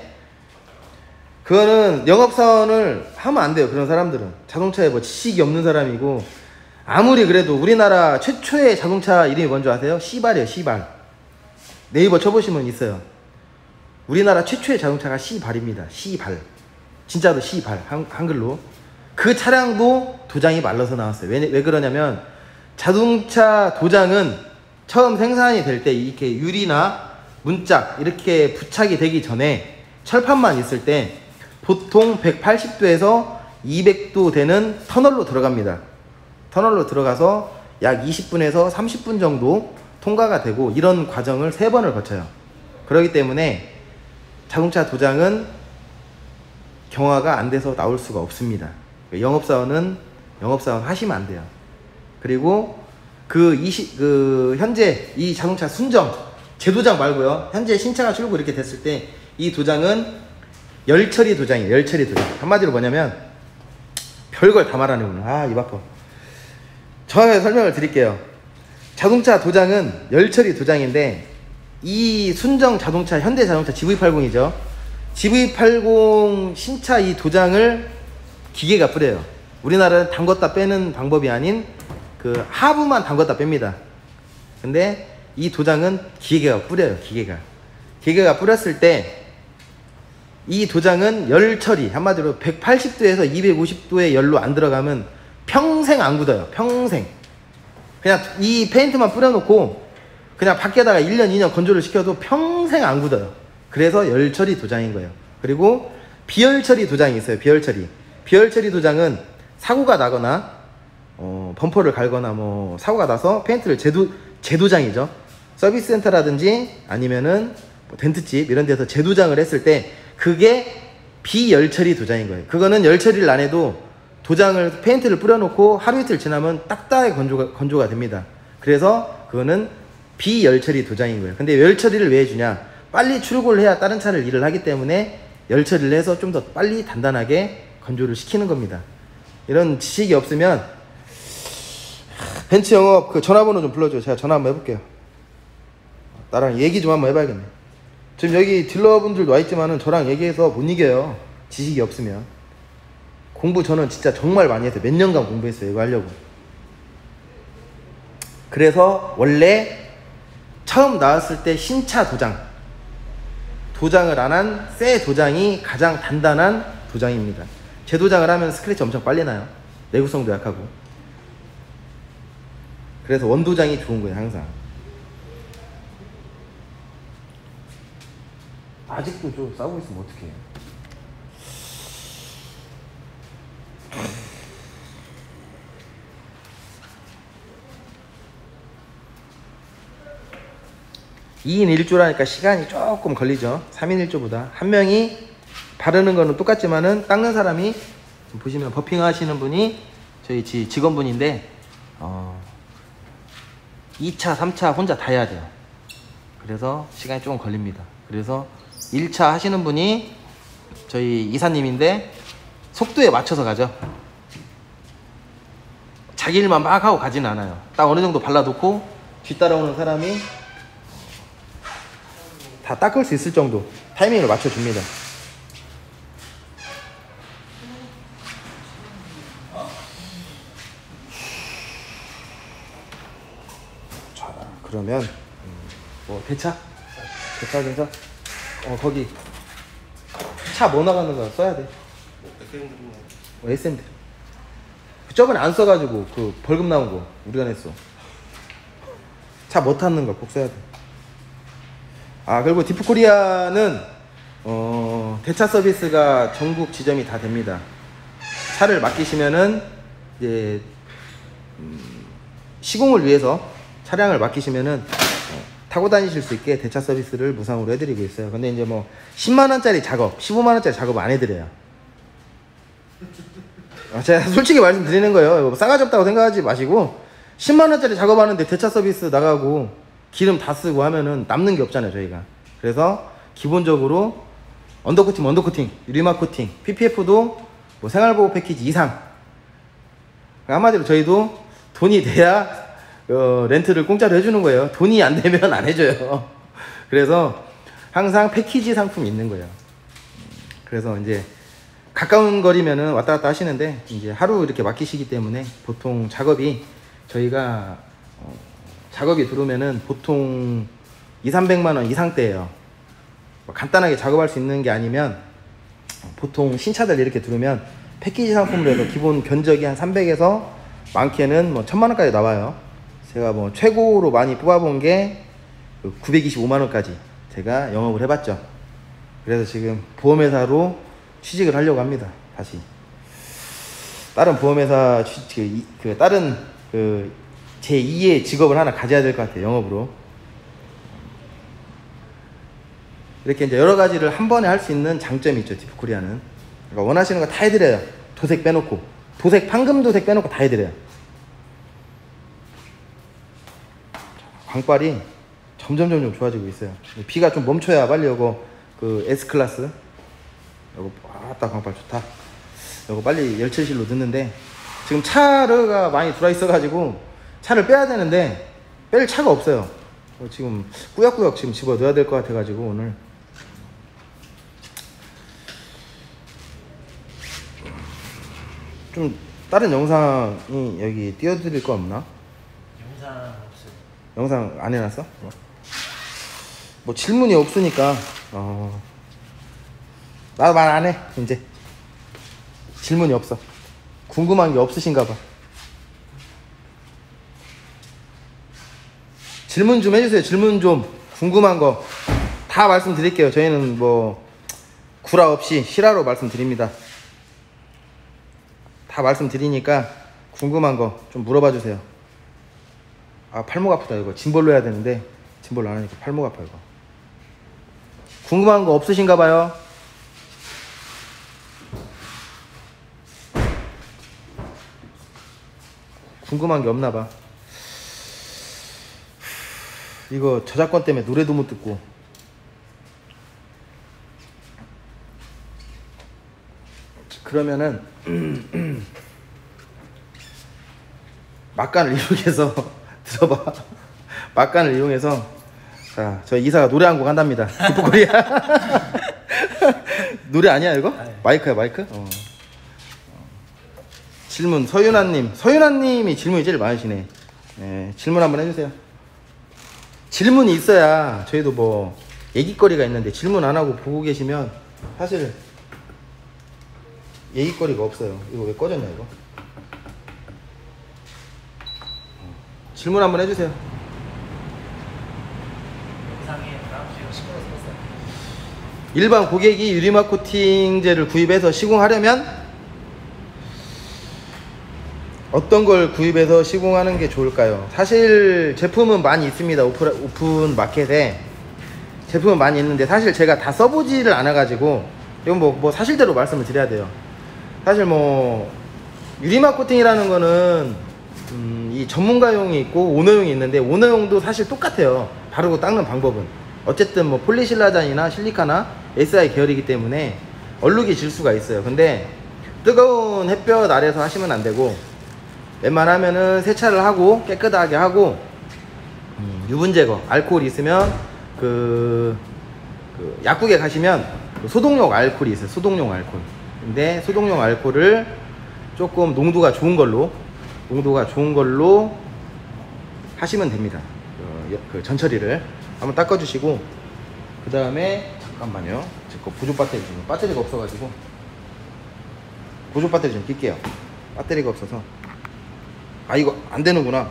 그거는 영업사원을 하면 안 돼요. 그런 사람들은. 자동차에 뭐 지식이 없는 사람이고, 아무리 그래도 우리나라 최초의 자동차 이름이 뭔지 아세요? 시발이에요, 시발. 네이버 쳐보시면 있어요. 우리나라 최초의 자동차가 시발입니다. 시발. 진짜로 시발. 한, 한글로. 그 차량도 도장이 말라서 나왔어요. 왜, 왜 그러냐면 자동차 도장은 처음 생산이 될 때 이렇게 유리나 문짝 이렇게 부착이 되기 전에 철판만 있을 때 보통 백팔십 도에서 이백 도 되는 터널로 들어갑니다. 터널로 들어가서 약 이십 분에서 삼십 분 정도 통과가 되고, 이런 과정을 세 번을 거쳐요. 그렇기 때문에 자동차 도장은 경화가 안 돼서 나올 수가 없습니다. 영업사원은 영업사원 하시면 안 돼요. 그리고 그, 이십, 그 현재 이 자동차 순정 제도장 말고요, 현재 신차가 출고 이렇게 됐을 때 이 도장은 열처리 도장이에요. 열처리 도장. 한마디로 뭐냐면 별걸 다 말하네요. 아, 입 아파. 정확하게 설명을 드릴게요. 자동차 도장은 열처리 도장인데, 이 순정 자동차, 현대 자동차 지브이 팔십이죠. 지브이 팔십 신차 이 도장을 기계가 뿌려요. 우리나라는 담궜다 빼는 방법이 아닌 그 하부만 담궜다 뺍니다. 근데 이 도장은 기계가 뿌려요. 기계가. 기계가 뿌렸을 때 이 도장은 열 처리, 한마디로 백팔십 도에서 이백오십 도의 열로 안 들어가면 평생 안 굳어요. 평생. 그냥 이 페인트만 뿌려놓고 그냥 밖에다가 일 년, 이 년 건조를 시켜도 평생 안 굳어요. 그래서 열 처리 도장인 거예요. 그리고 비열 처리 도장이 있어요. 비열 처리. 비열 처리 도장은 사고가 나거나 어, 범퍼를 갈거나 뭐 사고가 나서 페인트를 재도, 재도장이죠. 서비스 센터라든지 아니면은 뭐 덴트집 이런 데서 재도장을 했을 때 그게 비열처리 도장인 거예요. 그거는 열처리를 안 해도 도장을, 페인트를 뿌려놓고 하루 이틀 지나면 딱딱하게 건조가, 건조가 됩니다. 그래서 그거는 비열처리 도장인 거예요. 근데 열처리를 왜 해주냐? 빨리 출고를 해야 다른 차를 일을 하기 때문에 열처리를 해서 좀 더 빨리 단단하게 건조를 시키는 겁니다. 이런 지식이 없으면 벤츠 영업 그 전화번호 좀 불러줘요. 제가 전화 한번 해볼게요. 나랑 얘기 좀 한번 해봐야겠네. 지금 여기 딜러분들도 와있지만은 저랑 얘기해서 못 이겨요. 지식이 없으면. 공부 저는 진짜 정말 많이 했어요. 몇 년간 공부했어요. 이거 하려고. 그래서 원래 처음 나왔을 때 신차 도장, 도장을 안 한 새 도장이 가장 단단한 도장입니다. 재도장을 하면 스크래치 엄청 빨리 나요. 내구성도 약하고. 그래서 원도장이 좋은 거예요. 항상. 아직도 좀 싸우고 있으면 어떡해. 이 인 일 조라니까 시간이 조금 걸리죠. 삼 인 일 조보다. 한 명이 바르는 거는 똑같지만은 닦는 사람이, 지금 보시면 버핑 하시는 분이 저희 직원분인데 어, 이 차, 삼 차 혼자 다 해야 돼요. 그래서 시간이 조금 걸립니다. 그래서 일 차 하시는 분이 저희 이사님인데 속도에 맞춰서 가죠. 자기 일만 막 하고 가지는 않아요. 딱 어느 정도 발라놓고 뒤따라오는 사람이 다 닦을 수 있을 정도 타이밍을 맞춰줍니다. 자, 그러면 음, 뭐 대차? 대차 대차? 어 거기 차 뭐 나가는 거 써야 돼. 뭐 에스엠. 그 저번에 안 써가지고 그 벌금 나온 거 우리가 냈어. 차 뭐 타는 거 꼭 써야 돼. 아, 그리고 디프코리아는 어, 대차 서비스가 전국 지점이 다 됩니다. 차를 맡기시면은 이제 음, 시공을 위해서 차량을 맡기시면은 어, 타고 다니실 수 있게 대차 서비스를 무상으로 해드리고 있어요. 근데 이제 뭐 십만 원짜리 작업, 십오만 원짜리 작업 안 해드려요. 아, 제가 솔직히 말씀드리는 거예요. 싸가지 없다고 생각하지 마시고 십만 원짜리 작업하는데 대차 서비스 나가고 기름 다 쓰고 하면은 남는 게 없잖아요, 저희가. 그래서 기본적으로 언더코팅, 언더코팅, 유리막 코팅, 피피에프도 뭐 생활보호 패키지 이상. 한마디로 저희도 돈이 돼야 어, 렌트를 공짜로 해주는 거예요. 돈이 안 되면 안 해줘요. 그래서 항상 패키지 상품이 있는 거예요. 그래서 이제 가까운 거리면은 왔다 갔다 하시는데 이제 하루 이렇게 맡기시기 때문에 보통 작업이 저희가 어, 작업이 들어오면은 보통 이삼백만 원 이상대예요. 뭐 간단하게 작업할 수 있는 게 아니면 보통 신차들 이렇게 들으면 패키지 상품으로 해서 기본 견적이 한 삼백에서 많게는 뭐 천만 원까지 나와요. 제가 뭐 최고로 많이 뽑아본 게 구백이십오만 원까지 제가 영업을 해봤죠. 그래서 지금 보험회사로 취직을 하려고 합니다. 다시 다른 보험회사 취, 그, 그 다른 그 제이의 직업을 하나 가져야 될 것 같아요. 영업으로. 이렇게 이제 여러 가지를 한 번에 할 수 있는 장점이 있죠. 디프코리아는. 그러니까 원하시는 거 다 해드려요. 도색 빼놓고, 도색 판금 도색 빼놓고 다 해드려요. 광빨이 점점 점점 좋아지고 있어요. 비가 좀 멈춰야 빨리 요거 그 S 클래스 요거 아따 광빨 좋다. 요거 빨리 열칠실로 넣는데 지금 차가 많이 들어와 있어가지고 차를 빼야 되는데 뺄 차가 없어요. 지금 꾸역꾸역 지금 집어 넣어야 될 것 같아가지고 오늘 좀 다른 영상이 여기 띄워드릴 거 없나? 영상 없어요. 영상 안 해놨어? 뭐 질문이 없으니까 어... 나도 말 안 해. 이제 질문이 없어. 궁금한 게 없으신가 봐. 질문 좀 해주세요. 질문 좀 궁금한 거 다 말씀드릴게요. 저희는 뭐 구라 없이 실화로 말씀드립니다. 다 말씀드리니까 궁금한 거 좀 물어봐 주세요. 아 팔목 아프다. 이거 짐볼로 해야 되는데 짐볼로 안 하니까 팔목 아파. 이거 궁금한 거 없으신가 봐요. 궁금한 게 없나 봐. 이거 저작권 때문에 노래도 못 듣고. 그러면은 막간을 이용해서 들어봐. 막간을 이용해서 자, 저 이사가 노래 한 곡 한답니다. 디프코리아. 노래 아니야 이거? 아니. 마이크야 마이크? 어. 질문 서윤아님. 서윤아님이 질문이 제일 많으시네. 네, 질문 한번 해주세요. 질문이 있어야 저희도 뭐 얘기거리가 있는데 질문 안 하고 보고 계시면 사실 얘기거리가 없어요. 이거 왜 꺼졌냐 이거? 질문 한번 해주세요. 영상에 나오시고 시끄러워서 뺐어요. 일반 고객이 유리막 코팅제를 구입해서 시공하려면 어떤 걸 구입해서 시공하는 게 좋을까요? 사실 제품은 많이 있습니다. 오픈, 오픈 마켓에 제품은 많이 있는데 사실 제가 다 써보지를 않아가지고 이건 뭐, 뭐 사실대로 말씀을 드려야 돼요. 사실 뭐 유리막 코팅이라는 거는 음, 이 전문가용이 있고 오너용이 있는데 오너용도 사실 똑같아요. 바르고 닦는 방법은 어쨌든 뭐 폴리실라잔이나 실리카나 에스아이 계열이기 때문에 얼룩이 질 수가 있어요. 근데 뜨거운 햇볕 아래서 하시면 안 되고 웬만하면은 세차를 하고 깨끗하게 하고 음, 유분 제거, 알코올 있으면 그, 그 약국에 가시면 소독용 알코올이 있어요. 소독용 알코올. 근데 소독용 알코올을 조금 농도가 좋은 걸로 농도가 좋은 걸로 하시면 됩니다. 그, 그 전처리를 한번 닦아주시고 그 다음에 잠깐만요. 제 거 보조 배터리 좀 배터리가 없어가지고 보조 배터리 좀 낄게요. 배터리가 없어서. 아 이거 안 되는구나.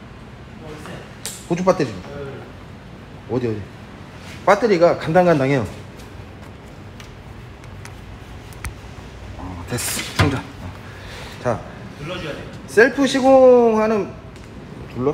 보조 배터리 좀. 어디 어디. 배터리가 간당간당해요. 어, 됐어. 충전. 어. 자. 눌러줘야 돼요. 셀프 시공하는 눌러?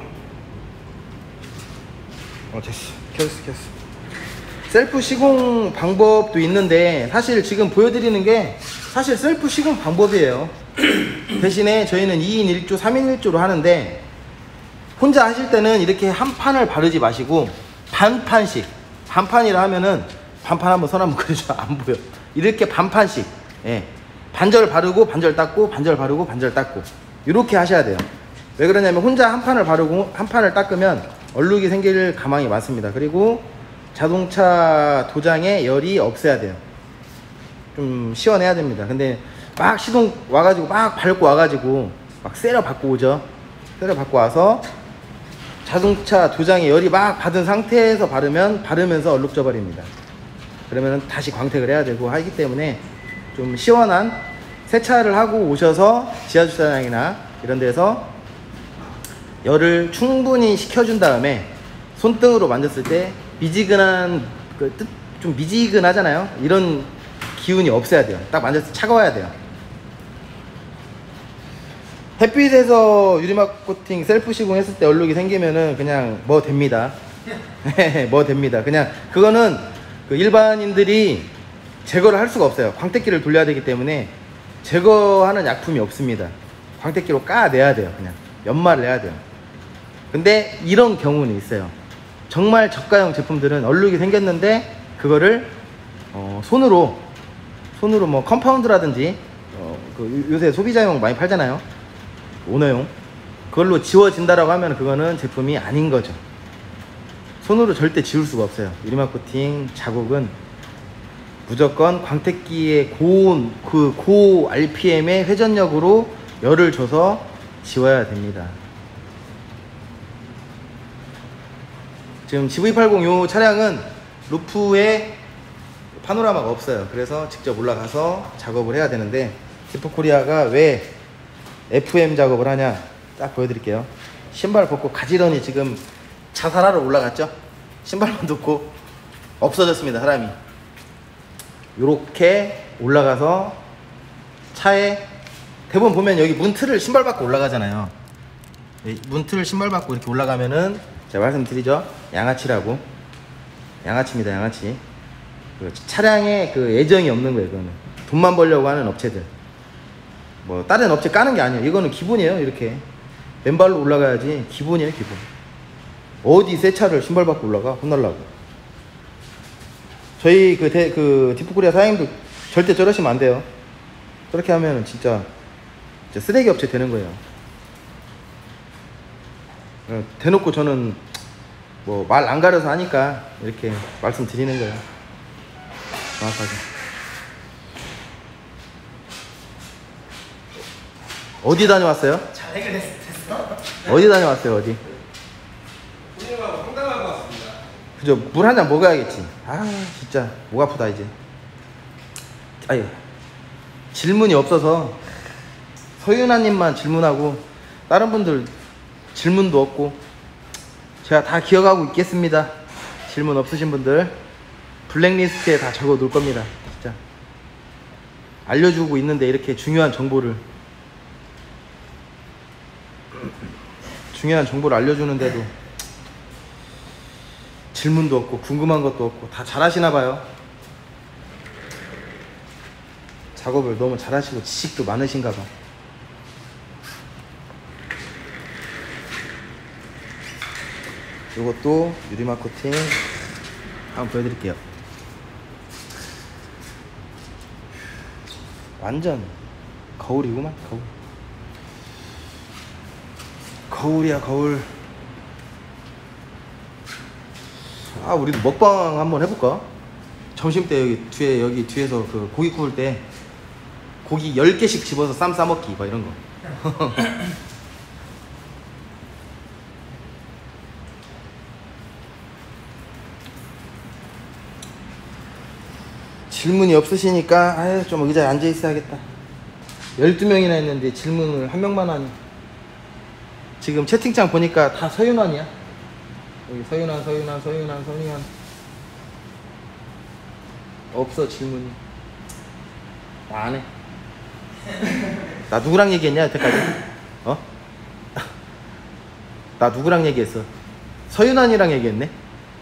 어 됐어. 켰어 켰어. 셀프 시공 방법도 있는데 사실 지금 보여드리는 게 사실 셀프 시공 방법이에요. 대신에 저희는 이 인 일 조, 삼 인 일 조로 하는데 혼자 하실 때는 이렇게 한 판을 바르지 마시고 반 판씩 반 판이라 하면은 반판 한번 선 한번 그려줘. 안 보여. 이렇게 반판씩, 예, 반절 바르고 반절 닦고 반절 바르고 반절 닦고 이렇게 하셔야 돼요. 왜 그러냐면 혼자 한 판을 바르고 한 판을 닦으면 얼룩이 생길 가망이 많습니다. 그리고 자동차 도장에 열이 없애야 돼요. 좀 시원해야 됩니다. 근데 막 시동 와가지고 막 밟고 와가지고 막 세려 받고 오죠. 세려 받고 와서 자동차 도장에 열이 막 받은 상태에서 바르면 바르면서 얼룩져 버립니다. 그러면 다시 광택을 해야 되고 하기 때문에 좀 시원한 세차를 하고 오셔서 지하주차장이나 이런 데서 열을 충분히 식혀준 다음에 손등으로 만졌을 때 미지근한 그 뜻 좀 미지근하잖아요. 이런 기운이 없어야 돼요. 딱 만졌을 때 차가워야 돼요. 햇빛에서 유리막 코팅 셀프 시공했을 때 얼룩이 생기면은 그냥 뭐 됩니다. 뭐 됩니다. 그냥 그거는 그 일반인들이 제거를 할 수가 없어요. 광택기를 돌려야 되기 때문에 제거하는 약품이 없습니다. 광택기로 까내야 돼요. 그냥 연마를 해야 돼요. 근데 이런 경우는 있어요. 정말 저가형 제품들은 얼룩이 생겼는데 그거를 어 손으로 손으로 뭐 컴파운드라든지 어 그 요새 소비자용 많이 팔잖아요. 오너용 그걸로 지워진다라고 하면 그거는 제품이 아닌 거죠. 손으로 절대 지울 수가 없어요. 유리막 코팅 자국은 무조건 광택기의 고온 그 고 알피엠의 회전력으로 열을 줘서 지워야 됩니다. 지금 지브이 팔십 요 차량은 루프에 파노라마가 없어요. 그래서 직접 올라가서 작업을 해야 되는데 디프코리아가 왜 에프엠 작업을 하냐 딱 보여드릴게요. 신발 벗고 가지런히 지금 자살하러 올라갔죠. 신발만 놓고 없어졌습니다. 사람이 요렇게 올라가서 차에 대부분 보면 여기 문틀을 신발 받고 올라가잖아요. 문틀을 신발 받고 이렇게 올라가면은 제가 말씀드리죠. 양아치라고. 양아치입니다. 양아치. 그 차량에 그 애정이 없는 거예요. 그거는 돈만 벌려고 하는 업체들. 뭐 다른 업체 까는 게 아니에요. 이거는 기본이에요. 이렇게 맨발로 올라가야지. 기본이에요. 기본. 어디 새 차를 신발 받고 올라가? 혼날라고. 저희 그, 대, 그 디프코리아 사장님도 절대 저러시면 안 돼요. 그렇게 하면 진짜, 진짜 쓰레기 업체 되는 거예요. 대놓고 저는 뭐 말 안 가려서 하니까 이렇게 말씀드리는 거예요. 정확하게. 어디 다녀왔어요? 잘 해결했어? 어디 다녀왔어요? 어디? 손님하고 상담하고 왔습니다. 그죠? 물 한 잔 먹어야겠지. 아 진짜 목 아프다 이제. 아유 질문이 없어서 서윤아님만 질문하고 다른 분들 질문도 없고 제가 다 기억하고 있겠습니다. 질문 없으신 분들 블랙리스트에 다 적어 놓을 겁니다. 진짜 알려주고 있는데 이렇게 중요한 정보를 중요한 정보를 알려주는데도 질문도 없고 궁금한 것도 없고 다 잘하시나 봐요. 작업을 너무 잘하시고 지식도 많으신가 봐. 이것도 유리막 코팅 한번 보여드릴게요. 완전 거울이구만. 거울. 거울이야 거울. 아 우리도 먹방 한번 해볼까? 점심 때 여기 뒤에 여기 뒤에서 그 고기 구울 때 고기 열 개씩 집어서 쌈 싸먹기 막 이런 거. 질문이 없으시니까 아유 좀 의자에 앉아 있어야겠다. 열두 명이나 했는데 질문을 한 명만 하니. 지금 채팅창 보니까 다 서윤환이야. 여기 서윤환 서윤환 서윤환 서윤환. 없어 질문이. 나 안 해. 나 누구랑 얘기했냐 여태까지? 어? 나 누구랑 얘기했어? 서윤환이랑 얘기했네?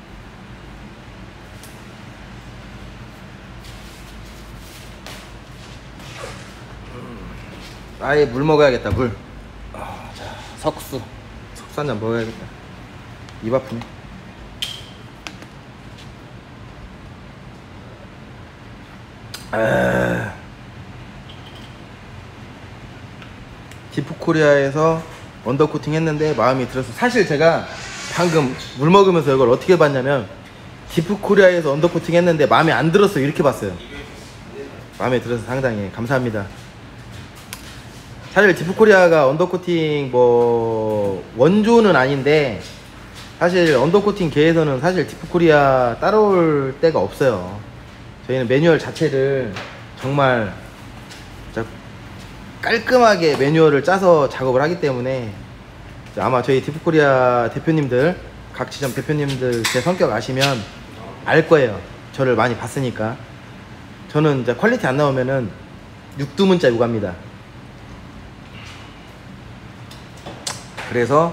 아예 물 먹어야겠다. 물. 아, 자, 석수. 석수 한 잔 먹어야겠다. 입 아프네. 아... 디프코리아에서 언더코팅 했는데 마음이 들어서, 사실 제가 방금 물 먹으면서 이걸 어떻게 봤냐면 디프코리아에서 언더코팅 했는데 마음에 안 들었어요. 이렇게 봤어요. 마음에 들어서 상당히 감사합니다. 사실 디프코리아가 언더코팅 뭐 원조는 아닌데, 사실 언더코팅 계에서는 사실 디프코리아 따라올 데가 없어요. 저희는 매뉴얼 자체를 정말 진짜 깔끔하게 매뉴얼을 짜서 작업을 하기 때문에, 아마 저희 디프코리아 대표님들, 각 지점 대표님들 제 성격 아시면 알 거예요. 저를 많이 봤으니까. 저는 이제 퀄리티 안 나오면은 육두문자 요구합니다. 그래서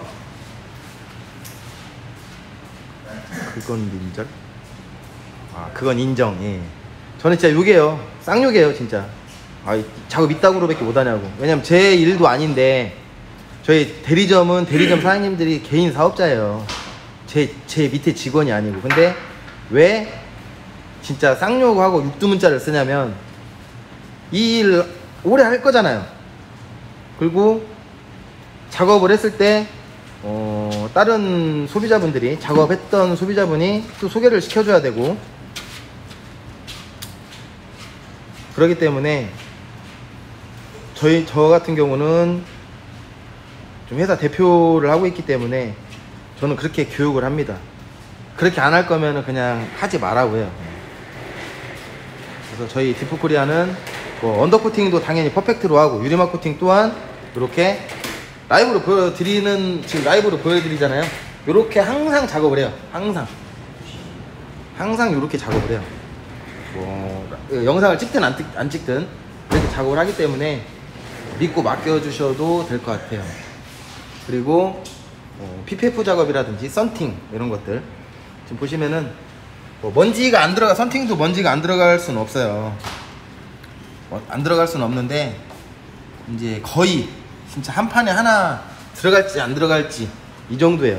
그건 인정? 아, 그건 인정. 예. 저는 진짜 욕이에요. 쌍욕이에요, 진짜. 아, 작업 이따구로밖에 못하냐고. 왜냐면 제 일도 아닌데, 저희 대리점은 대리점 사장님들이 개인 사업자예요. 제, 제 밑에 직원이 아니고. 근데 왜 진짜 쌍욕하고 육두문자를 쓰냐면, 이 일 오래 할 거잖아요. 그리고 작업을 했을 때 어, 다른 소비자분들이, 작업했던 소비자분이 또 소개를 시켜줘야 되고, 그렇기 때문에 저희 저 같은 경우는 좀 회사 대표를 하고 있기 때문에 저는 그렇게 교육을 합니다. 그렇게 안 할 거면은 그냥 하지 말라고 해요. 그래서 저희 디프코리아는 뭐 언더코팅도 당연히 퍼펙트로 하고, 유리막 코팅 또한 이렇게 라이브로 보여드리는, 지금 라이브로 보여드리잖아요. 이렇게 항상 작업을 해요. 항상 항상 이렇게 작업을 해요. 뭐 영상을 찍든 안, 찍, 안 찍든 이렇게 작업을 하기 때문에 믿고 맡겨주셔도 될 것 같아요. 그리고 뭐 피피에프 작업이라든지 썬팅 이런 것들, 지금 보시면은 뭐 먼지가 안 들어가, 썬팅도 먼지가 안 들어갈 수는 없어요. 어, 안 들어갈 수는 없는데, 이제 거의 진짜 한 판에 하나 들어갈지 안 들어갈지 이 정도예요.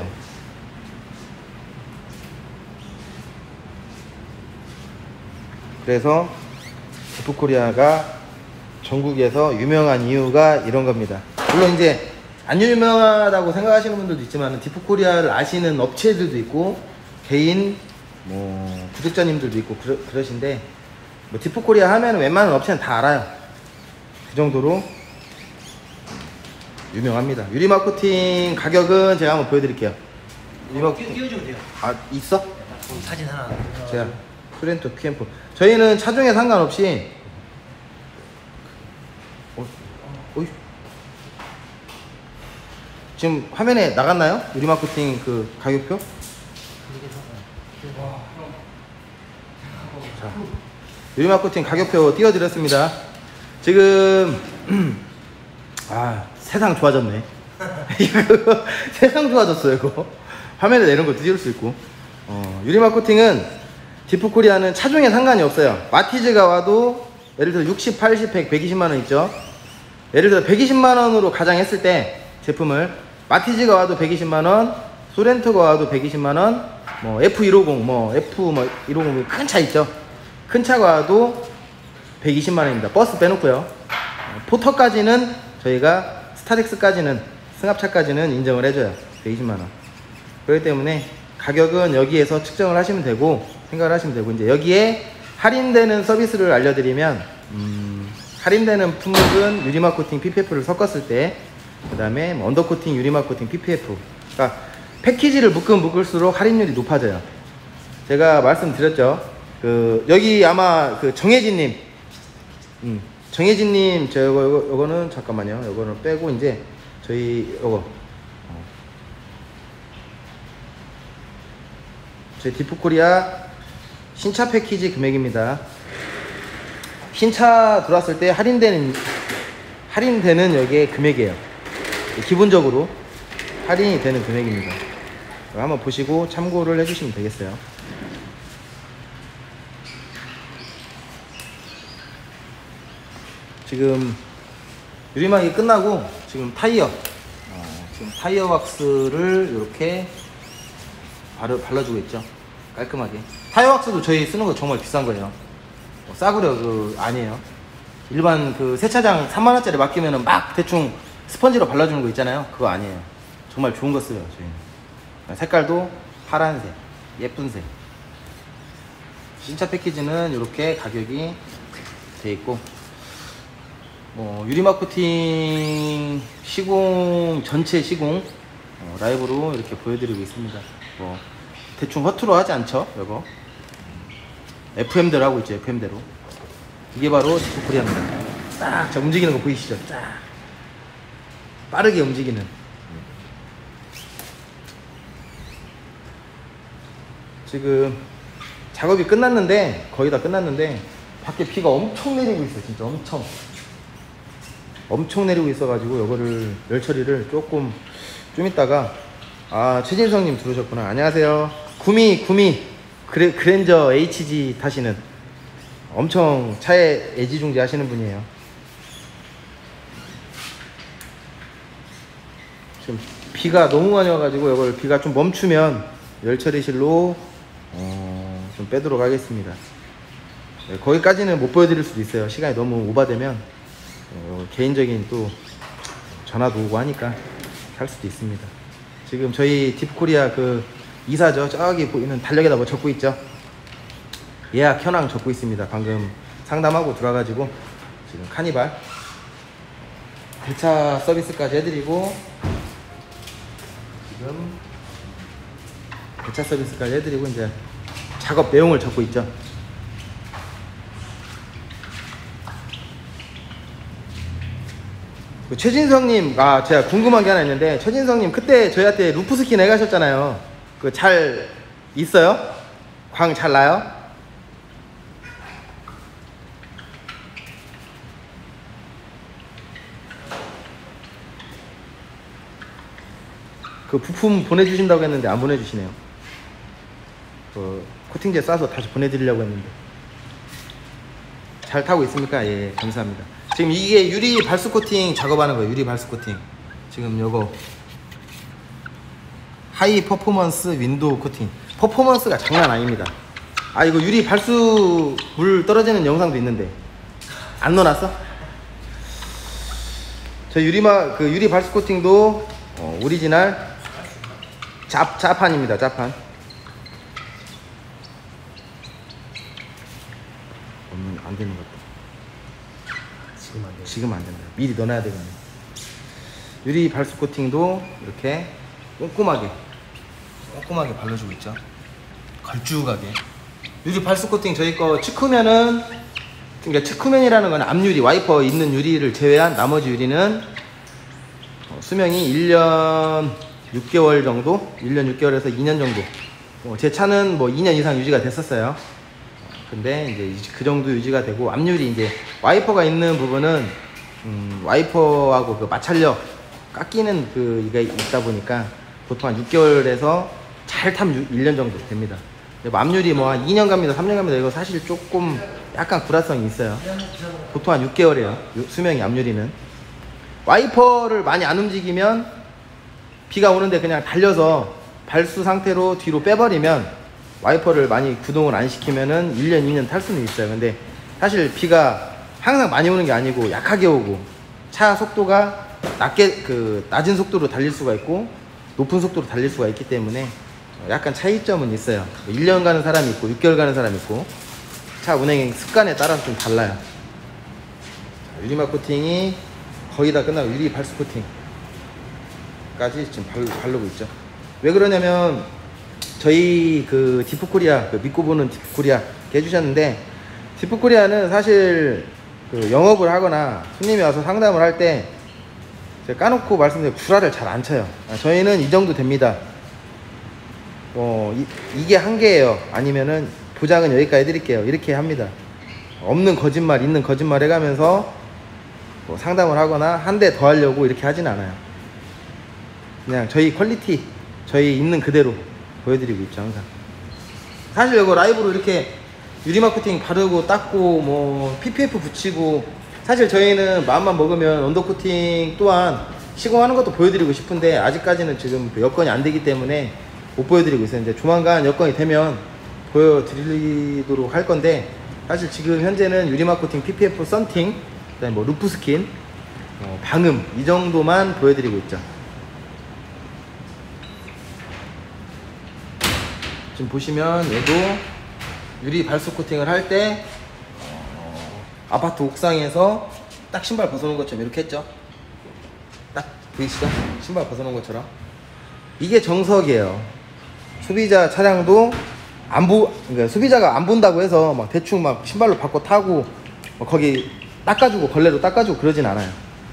그래서 디프코리아가 전국에서 유명한 이유가 이런 겁니다. 물론 이제 안 유명하다고 생각하시는 분들도 있지만, 디프코리아를 아시는 업체들도 있고 개인 뭐 구독자님들도 있고 그러, 그러신데, 뭐 디프코리아 하면 웬만한 업체는 다 알아요. 그 정도로 유명합니다. 유리막 코팅 가격은 제가 한번 보여드릴게요. 유리막 코팅 띄워주면 돼요. 아, 있어? 사진 하나. 제가 소렌토 큐엠프, 저희는 차종에 상관없이 어, 어이. 지금 화면에 나갔나요? 유리막 코팅 그 가격표? 자, 유리막 코팅 가격표 띄워드렸습니다. 지금 아, 세상 좋아졌네. 이거 세상 좋아졌어요. 이거 화면에 내는 거 띄울 수 있고. 어, 유리막 코팅은 디프코리아는 차종에 상관이 없어요. 마티즈가 와도 예를 들어 육십, 팔십, 백, 백이십만 원 있죠. 예를 들어 백이십만 원으로 가장했을 때 제품을, 마티즈가 와도 백이십만 원, 소렌토가 와도 백이십만 원, 뭐 에프 백오십, 뭐 F 뭐 백오십, 큰 차 있죠. 큰 차가 와도 백이십만 원입니다. 버스 빼놓고요. 포터까지는 저희가, 스타렉스까지는, 승합차까지는 인정을 해줘요. 백이십만 원. 그렇기 때문에 가격은 여기에서 측정을 하시면 되고, 생각을 하시면 되고, 이제 여기에 할인되는 서비스를 알려드리면, 음, 할인되는 품목은 유리막 코팅 피피에프를 섞었을 때, 그 다음에 뭐 언더코팅 유리막 코팅 피피에프, 그러니까 패키지를 묶으면 묶을수록 할인율이 높아져요. 제가 말씀드렸죠. 그 여기 아마 그 정혜진님, 음, 정혜진님, 저 요거, 요거 요거는 잠깐만요. 요거는 빼고 이제 저희 요거 어. 저희 디프코리아 신차 패키지 금액입니다. 신차 들어왔을 때 할인되는 할인되는 여기에 금액이에요. 기본적으로 할인이 되는 금액입니다. 한번 보시고 참고를 해주시면 되겠어요. 지금 유리막이 끝나고 지금 타이어, 어, 지금 타이어 왁스를 이렇게 바르, 발라주고 있죠. 깔끔하게. 타이어 왁스도 저희 쓰는 거 정말 비싼 거예요. 어, 싸구려 그 아니에요. 일반 그 세차장 삼만 원짜리 맡기면은 막 대충 스펀지로 발라주는 거 있잖아요. 그거 아니에요. 정말 좋은 거 써요 저희는. 색깔도 파란색, 예쁜 색. 신차 패키지는 이렇게 가격이 돼 있고, 뭐 유리막 코팅 시공 전체 시공 어, 라이브로 이렇게 보여드리고 있습니다. 뭐 대충 허투루 하지 않죠, 여보. 에프엠대로 하고 있죠, 에프엠대로. 이게 바로 디프코리아입니다. 딱, 자, 움직이는 거 보이시죠? 딱. 빠르게 움직이는. 지금 작업이 끝났는데, 거의 다 끝났는데, 밖에 비가 엄청 내리고 있어, 진짜 엄청. 엄청 내리고 있어가지고, 요거를, 열 처리를 조금, 좀 있다가, 아, 최진성님 들어오셨구나. 안녕하세요. 구미, 구미, 그래, 그랜저 에이치지 타시는 엄청 차에 애지중지 하시는 분이에요. 지금 비가 너무 많이 와가지고 이걸 비가 좀 멈추면 열처리실로 어, 좀 빼도록 하겠습니다. 네, 거기까지는 못 보여드릴 수도 있어요. 시간이 너무 오바되면 어, 개인적인 또 전화도 오고 하니까 할 수도 있습니다. 지금 저희 딥코리아 그 이사죠. 저기 보이는 달력에다 뭐 적고 있죠. 예약 현황 적고 있습니다. 방금 상담하고 들어와가지고 지금 카니발 대차 서비스까지 해드리고, 지금 대차 서비스까지 해드리고 이제 작업 내용을 적고 있죠. 그 최진성님, 아 제가 궁금한 게 하나 있는데, 최진성님 그때 저희한테 루프스킨 해가셨잖아요. 그 잘 있어요? 광 잘 나요? 그 부품 보내주신다고 했는데 안 보내주시네요. 그 코팅제 싸서 다시 보내드리려고 했는데. 잘 타고 있습니까? 예, 감사합니다. 지금 이게 유리 발수 코팅 작업하는 거예요. 유리 발수 코팅. 지금 요거 하이 퍼포먼스 윈도우 코팅. 퍼포먼스가 장난 아닙니다. 아, 이거 유리 발수 물 떨어지는 영상도 있는데 안 넣어놨어? 저 유리마 그 유리 발수 코팅도 어, 오리지널 짭, 짜판입니다. 짜판. 음, 안 되는 것도. 지금 안 돼요. 지금 안 된다. 미리 넣어놔야 되겠네. 유리 발수 코팅도 이렇게 꼼꼼하게 꼼꼼하게 발라주고 있죠. 걸쭉하게. 유리 발수 코팅 저희 거 측후면은, 그러니까 측후면이라는 건 앞유리, 와이퍼 있는 유리를 제외한 나머지 유리는 수명이 일 년 육 개월 정도? 일 년 육 개월에서 이 년 정도. 어, 제 차는 뭐 이 년 이상 유지가 됐었어요. 근데 이제 그 정도 유지가 되고, 앞유리 이제 와이퍼가 있는 부분은 음, 와이퍼하고 그 마찰력 깎이는 그 이가 있다 보니까 보통 한 육 개월에서 잘 타면 일 년 정도 됩니다. 앞유리 뭐 한 이 년 갑니다, 삼 년 갑니다. 이거 사실 조금 약간 불화성이 있어요. 보통 한 육 개월이에요. 수명이 앞유리는. 와이퍼를 많이 안 움직이면 비가 오는데 그냥 달려서 발수 상태로 뒤로 빼버리면, 와이퍼를 많이 구동을 안 시키면은 일 년, 이 년 탈 수는 있어요. 근데 사실 비가 항상 많이 오는 게 아니고 약하게 오고, 차 속도가 낮게, 그, 낮은 속도로 달릴 수가 있고, 높은 속도로 달릴 수가 있기 때문에 약간 차이점은 있어요. 일 년 가는 사람이 있고, 육 개월 가는 사람이 있고, 차 운행 습관에 따라서 좀 달라요. 유리막 코팅이 거의 다 끝나고, 유리 발수 코팅까지 지금 발, 바르고 있죠. 왜 그러냐면, 저희 그 디프코리아, 그 믿고 보는 디프코리아 해주셨는데, 디프코리아는 사실 그 영업을 하거나 손님이 와서 상담을 할 때 제가 까놓고 말씀드린 구라를 잘 안 쳐요. 저희는 이 정도 됩니다. 어, 이, 이게 한계예요. 아니면은 보장은 여기까지 해드릴게요. 이렇게 합니다. 없는 거짓말, 있는 거짓말 해가면서 뭐 상담을 하거나 한 대 더 하려고 이렇게 하진 않아요. 그냥 저희 퀄리티, 저희 있는 그대로 보여드리고 있죠, 항상. 사실 이거 라이브로 이렇게 유리막 코팅 바르고 닦고 뭐 피피에프 붙이고, 사실 저희는 마음만 먹으면 언더코팅 또한 시공하는 것도 보여드리고 싶은데, 아직까지는 지금 여건이 안 되기 때문에 못 보여드리고 있어요. 이제 조만간 여건이 되면 보여드리도록 할 건데, 사실 지금 현재는 유리막 코팅, 피피에프 썬팅, 그다음에 뭐 루프 스킨, 어, 방음 이 정도만 보여드리고 있죠. 지금 보시면 얘도 유리 발수 코팅을 할 때 어, 아파트 옥상에서 딱 신발 벗어놓은 것처럼 이렇게 했죠. 딱 보이시죠? 신발 벗어놓은 것처럼. 이게 정석이에요. 소비자 차량도 안 보, 그러니까 소비자가 안 본다고 해서 막 대충 막 신발로 바꿔 타고 막 거기 닦아주고 걸레로 닦아주고 그러진 않아요.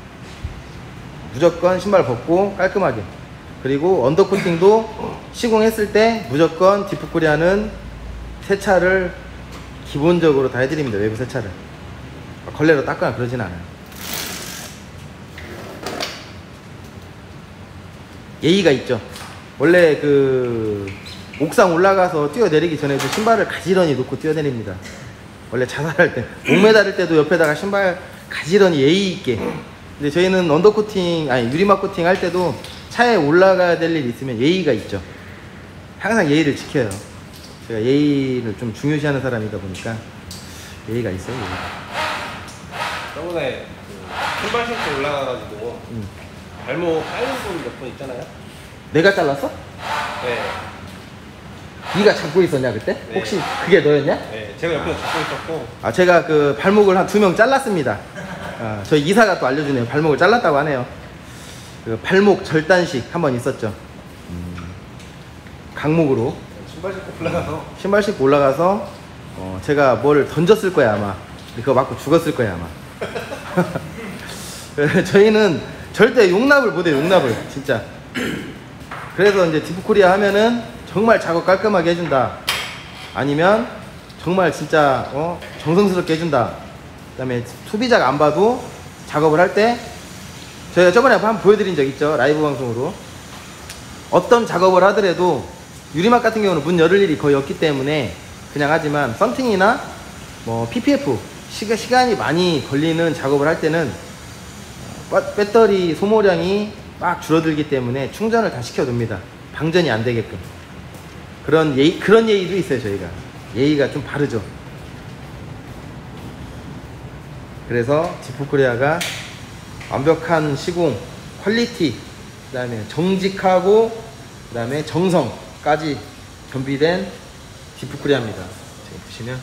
무조건 신발 벗고 깔끔하게. 그리고 언더코팅도 시공했을 때 무조건 디프코리아는 세차를 기본적으로 다 해드립니다. 외부 세차를 걸레로 닦거나 그러진 않아요. 예의가 있죠. 원래 그 옥상 올라가서 뛰어내리기 전에도 신발을 가지런히 놓고 뛰어내립니다. 원래 자살할 때 목 매달을 때도 옆에다가 신발 가지런히 예의 있게. 근데 저희는 언더코팅 아니 유리막 코팅 할 때도 차에 올라가야 될 일 있으면 예의가 있죠. 항상 예의를 지켜요. 제가 예의를 좀 중요시하는 사람이다 보니까 예의가 있어요. 예의가. 저번에 그 신발 신고 올라가가지고 음. 발목 짧은 분 몇 분 있잖아요. 내가 잘랐어? 네. 네가 잡고 있었냐 그때? 네. 혹시 그게 너였냐? 네. 제가 옆에서 잡고 있었고. 아 제가 그 발목을 한 두 명 잘랐습니다. 아, 저희 이사가 또 알려주네요. 발목을 잘랐다고 하네요. 그 발목 절단식 한번 있었죠. 음, 강목으로 신발 신고 올라가서 신발 신고 올라가서 어, 제가 뭘 던졌을 거야 아마. 그거 맞고 죽었을 거야 아마. 저희는 절대 용납을 못해요. 용납을 진짜. 그래서 이제 디프코리아 하면은 정말 작업 깔끔하게 해준다. 아니면 정말 진짜 어, 정성스럽게 해준다. 그 다음에 소비자가 안 봐도 작업을 할 때 저희가 저번에 한번 보여드린 적 있죠. 라이브 방송으로. 어떤 작업을 하더라도 유리막 같은 경우는 문 열을 일이 거의 없기 때문에 그냥 하지만 썬팅이나 뭐 피피에프 시가, 시간이 많이 걸리는 작업을 할 때는 배터리 소모량이 막 줄어들기 때문에 충전을 다 시켜둡니다. 방전이 안 되게끔. 그런 예의, 그런 예의도 있어요. 저희가 예의가 좀 바르죠. 그래서 디프코리아가 완벽한 시공, 퀄리티, 그 다음에 정직하고 그 다음에 정성까지 겸비된 디프코리아입니다. 지금 보시면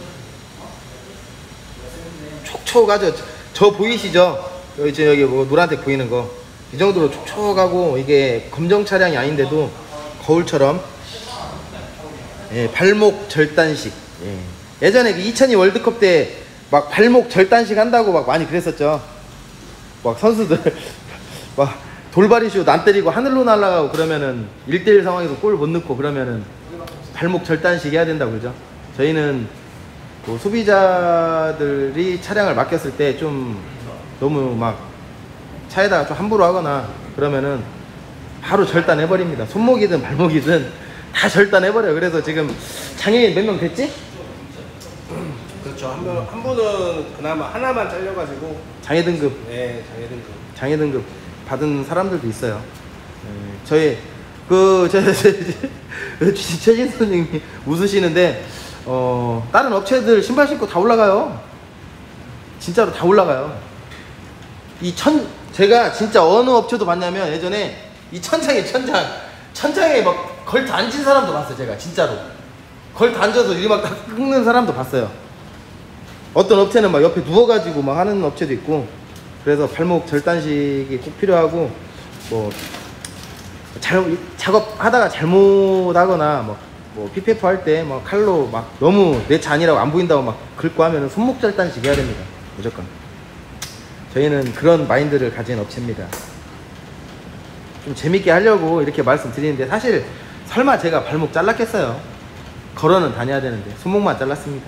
촉촉하죠. 저, 저 보이시죠? 여기, 저 여기 뭐 노란색 보이는 거. 이 정도로 촉촉하고 이게 검정 차량이 아닌데도 거울처럼 예, 발목 절단식. 예. 예전에 그 이천이 월드컵 때 막 발목 절단식 한다고 막 많이 그랬었죠. 막 선수들 막 돌발이쇼 남 때리고 하늘로 날아가고 그러면은 일 대일 상황에서 골 못 넣고 그러면은 발목 절단식 해야 된다고 그러죠. 저희는 뭐 소비자들이 차량을 맡겼을 때 좀 너무 막 차에다가 좀 함부로 하거나 그러면은 바로 절단해버립니다. 손목이든 발목이든 다 절단해버려요. 그래서 지금 장애인 몇 명 됐지? 그렇죠. 한, 분, 한 분은 그나마 하나만 잘려가지고. 장애 등급 네, 장애 등급. 장애 등급 받은 사람들도 있어요. 네, 저희 그 저, 최진 선생님이 웃으시는데 어 다른 업체들 신발 신고 다 올라가요. 진짜로 다 올라가요. 이 천 제가 진짜 어느 업체도 봤냐면 예전에 이 천장에 천장 천장에 막 걸터 앉은 사람도 봤어요. 제가 진짜로 걸터 앉아서 유리막 딱 긁는 사람도 봤어요. 어떤 업체는 막 옆에 누워가지고 막 하는 업체도 있고. 그래서 발목 절단식이 꼭 필요하고 뭐 잘, 작업하다가 잘못하거나 뭐, 뭐 피피에프 할 때 뭐 칼로 막 너무 내 차 아니라고 안 보인다고 막 긁고 하면은 손목 절단식 해야 됩니다. 무조건. 저희는 그런 마인드를 가진 업체입니다. 좀 재밌게 하려고 이렇게 말씀드리는데 사실 설마 제가 발목 잘랐겠어요. 걸어는 다녀야 되는데 손목만 잘랐습니다.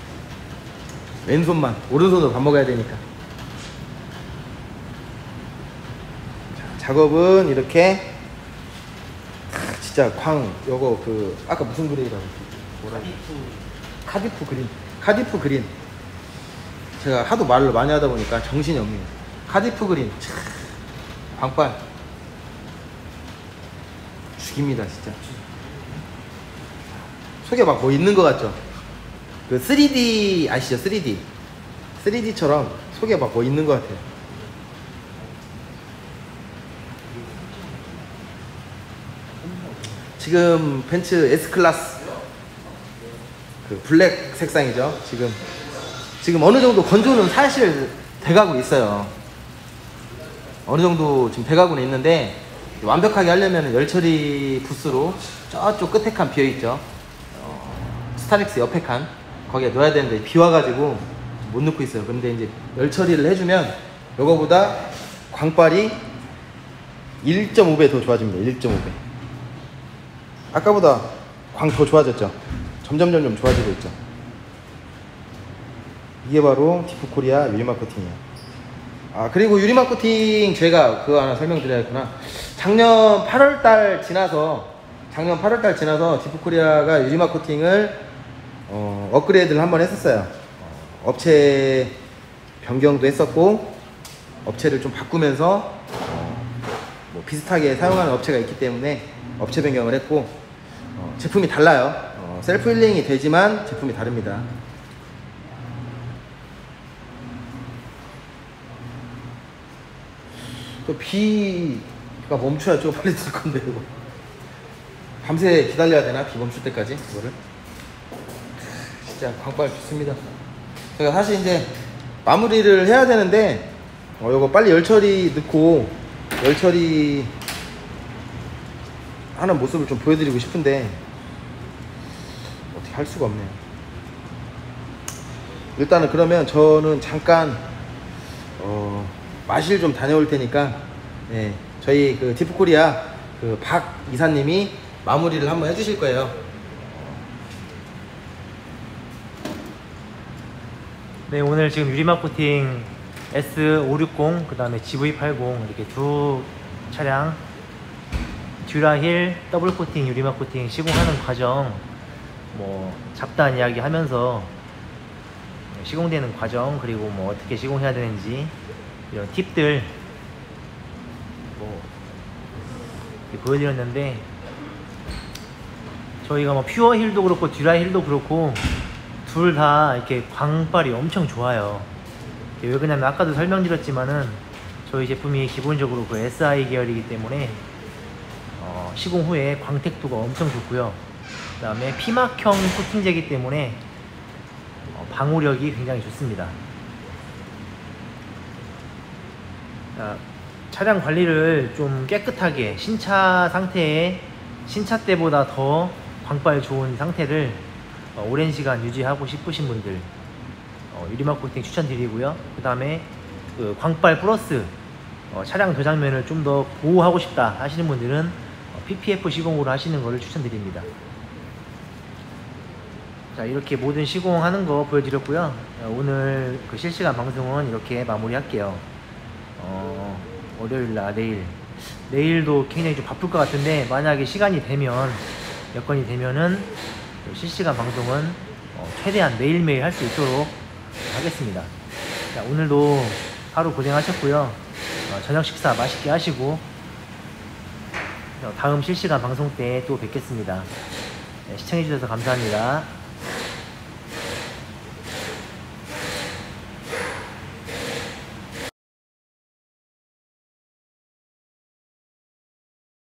왼손만, 오른손으로 밥 먹어야 되니까. 자, 작업은 이렇게 진짜 광 요거 그 아까 무슨 그린이라고 뭐라 카디프 그린 카디프 그린 제가 하도 말을 많이 하다 보니까 정신이 없네요. 카디프 그린 참, 광빨 죽입니다 진짜. 속에 막 뭐 있는 것 같죠? 그 쓰리디 아시죠? 쓰리디 쓰리디처럼 속에 막 뭐 있는 것 같아요. 지금 벤츠 S클래스 그 블랙 색상이죠. 지금 지금 어느 정도 건조는 사실 돼가고 있어요. 어느 정도 지금 돼가고는 있는데 완벽하게 하려면 열 처리 부스로 저쪽 끝에 칸 비어 있죠. 어, 스타렉스 옆에 칸 거기에 넣어야 되는데 비 와가지고 못 넣고 있어요. 근데 이제 열 처리를 해주면 요거보다 광빨이 일 점 오 배 더 좋아집니다. 일 점 오 배. 아까보다 광 더 좋아졌죠. 점점 점점 좋아지고 있죠. 이게 바로 디프코리아 유리막 코팅이에요. 아 그리고 유리막 코팅 제가 그거 하나 설명드려야겠구나. 작년 팔월달 지나서 작년 팔월달 지나서 디프코리아가 유리막 코팅을 어, 업그레이드를 한번 했었어요. 어, 업체 변경도 했었고 업체를 좀 바꾸면서 어, 뭐 비슷하게 사용하는 업체가 있기 때문에 업체 변경을 했고 어, 제품이 달라요. 어, 셀프 힐링이 되지만 제품이 다릅니다. 또 비가 멈춰야 좀 빨리 들 건데 이거 밤새 기다려야 되나? 비 멈출 때까지 이거를 진짜 광빨 좋습니다. 제가 사실 이제 마무리를 해야 되는데 어 이거 빨리 열처리 넣고 열처리 하는 모습을 좀 보여드리고 싶은데 어떻게 할 수가 없네요. 일단은 그러면 저는 잠깐 어 마실 좀 다녀올 테니까 예, 저희 그 디프코리아 그 박 이사님이 마무리를 한번 해주실 거예요. 네, 오늘 지금 유리막 코팅 에스 오백육십 그 다음에 지브이 팔십 이렇게 두 차량 듀라힐 더블 코팅 유리막 코팅 시공하는 과정 뭐 잡다한 이야기 하면서 시공되는 과정 그리고 뭐 어떻게 시공해야 되는지 이런 팁들 뭐 보여드렸는데 저희가 뭐 퓨어 힐도 그렇고 듀라힐 힐도 그렇고 둘 다 이렇게 광빨이 엄청 좋아요. 왜 그러냐면 아까도 설명드렸지만은 저희 제품이 기본적으로 그 에스아이 계열이기 때문에 어 시공 후에 광택도가 엄청 좋고요. 그 다음에 피막형 코팅제이기 때문에 어 방호력이 굉장히 좋습니다. 자, 차량 관리를 좀 깨끗하게 신차 상태에 신차 때보다 더 광빨 좋은 상태를 어, 오랜 시간 유지하고 싶으신 분들 어, 유리막 코팅 추천드리고요. 그 다음에 그 광빨 플러스 어, 차량 도장면을 좀 더 보호하고 싶다 하시는 분들은 어, 피피에프 시공으로 하시는 것을 추천드립니다. 자, 이렇게 모든 시공하는 거 보여드렸고요. 어, 오늘 그 실시간 방송은 이렇게 마무리 할게요. 어, 월요일날 내일 내일도 굉장히 좀 바쁠 것 같은데 만약에 시간이 되면 여건이 되면은 실시간 방송은 어, 최대한 매일매일 할 수 있도록 하겠습니다. 자, 오늘도 하루 고생하셨고요. 어, 저녁 식사 맛있게 하시고 어, 다음 실시간 방송 때 또 뵙겠습니다. 네, 시청해주셔서 감사합니다.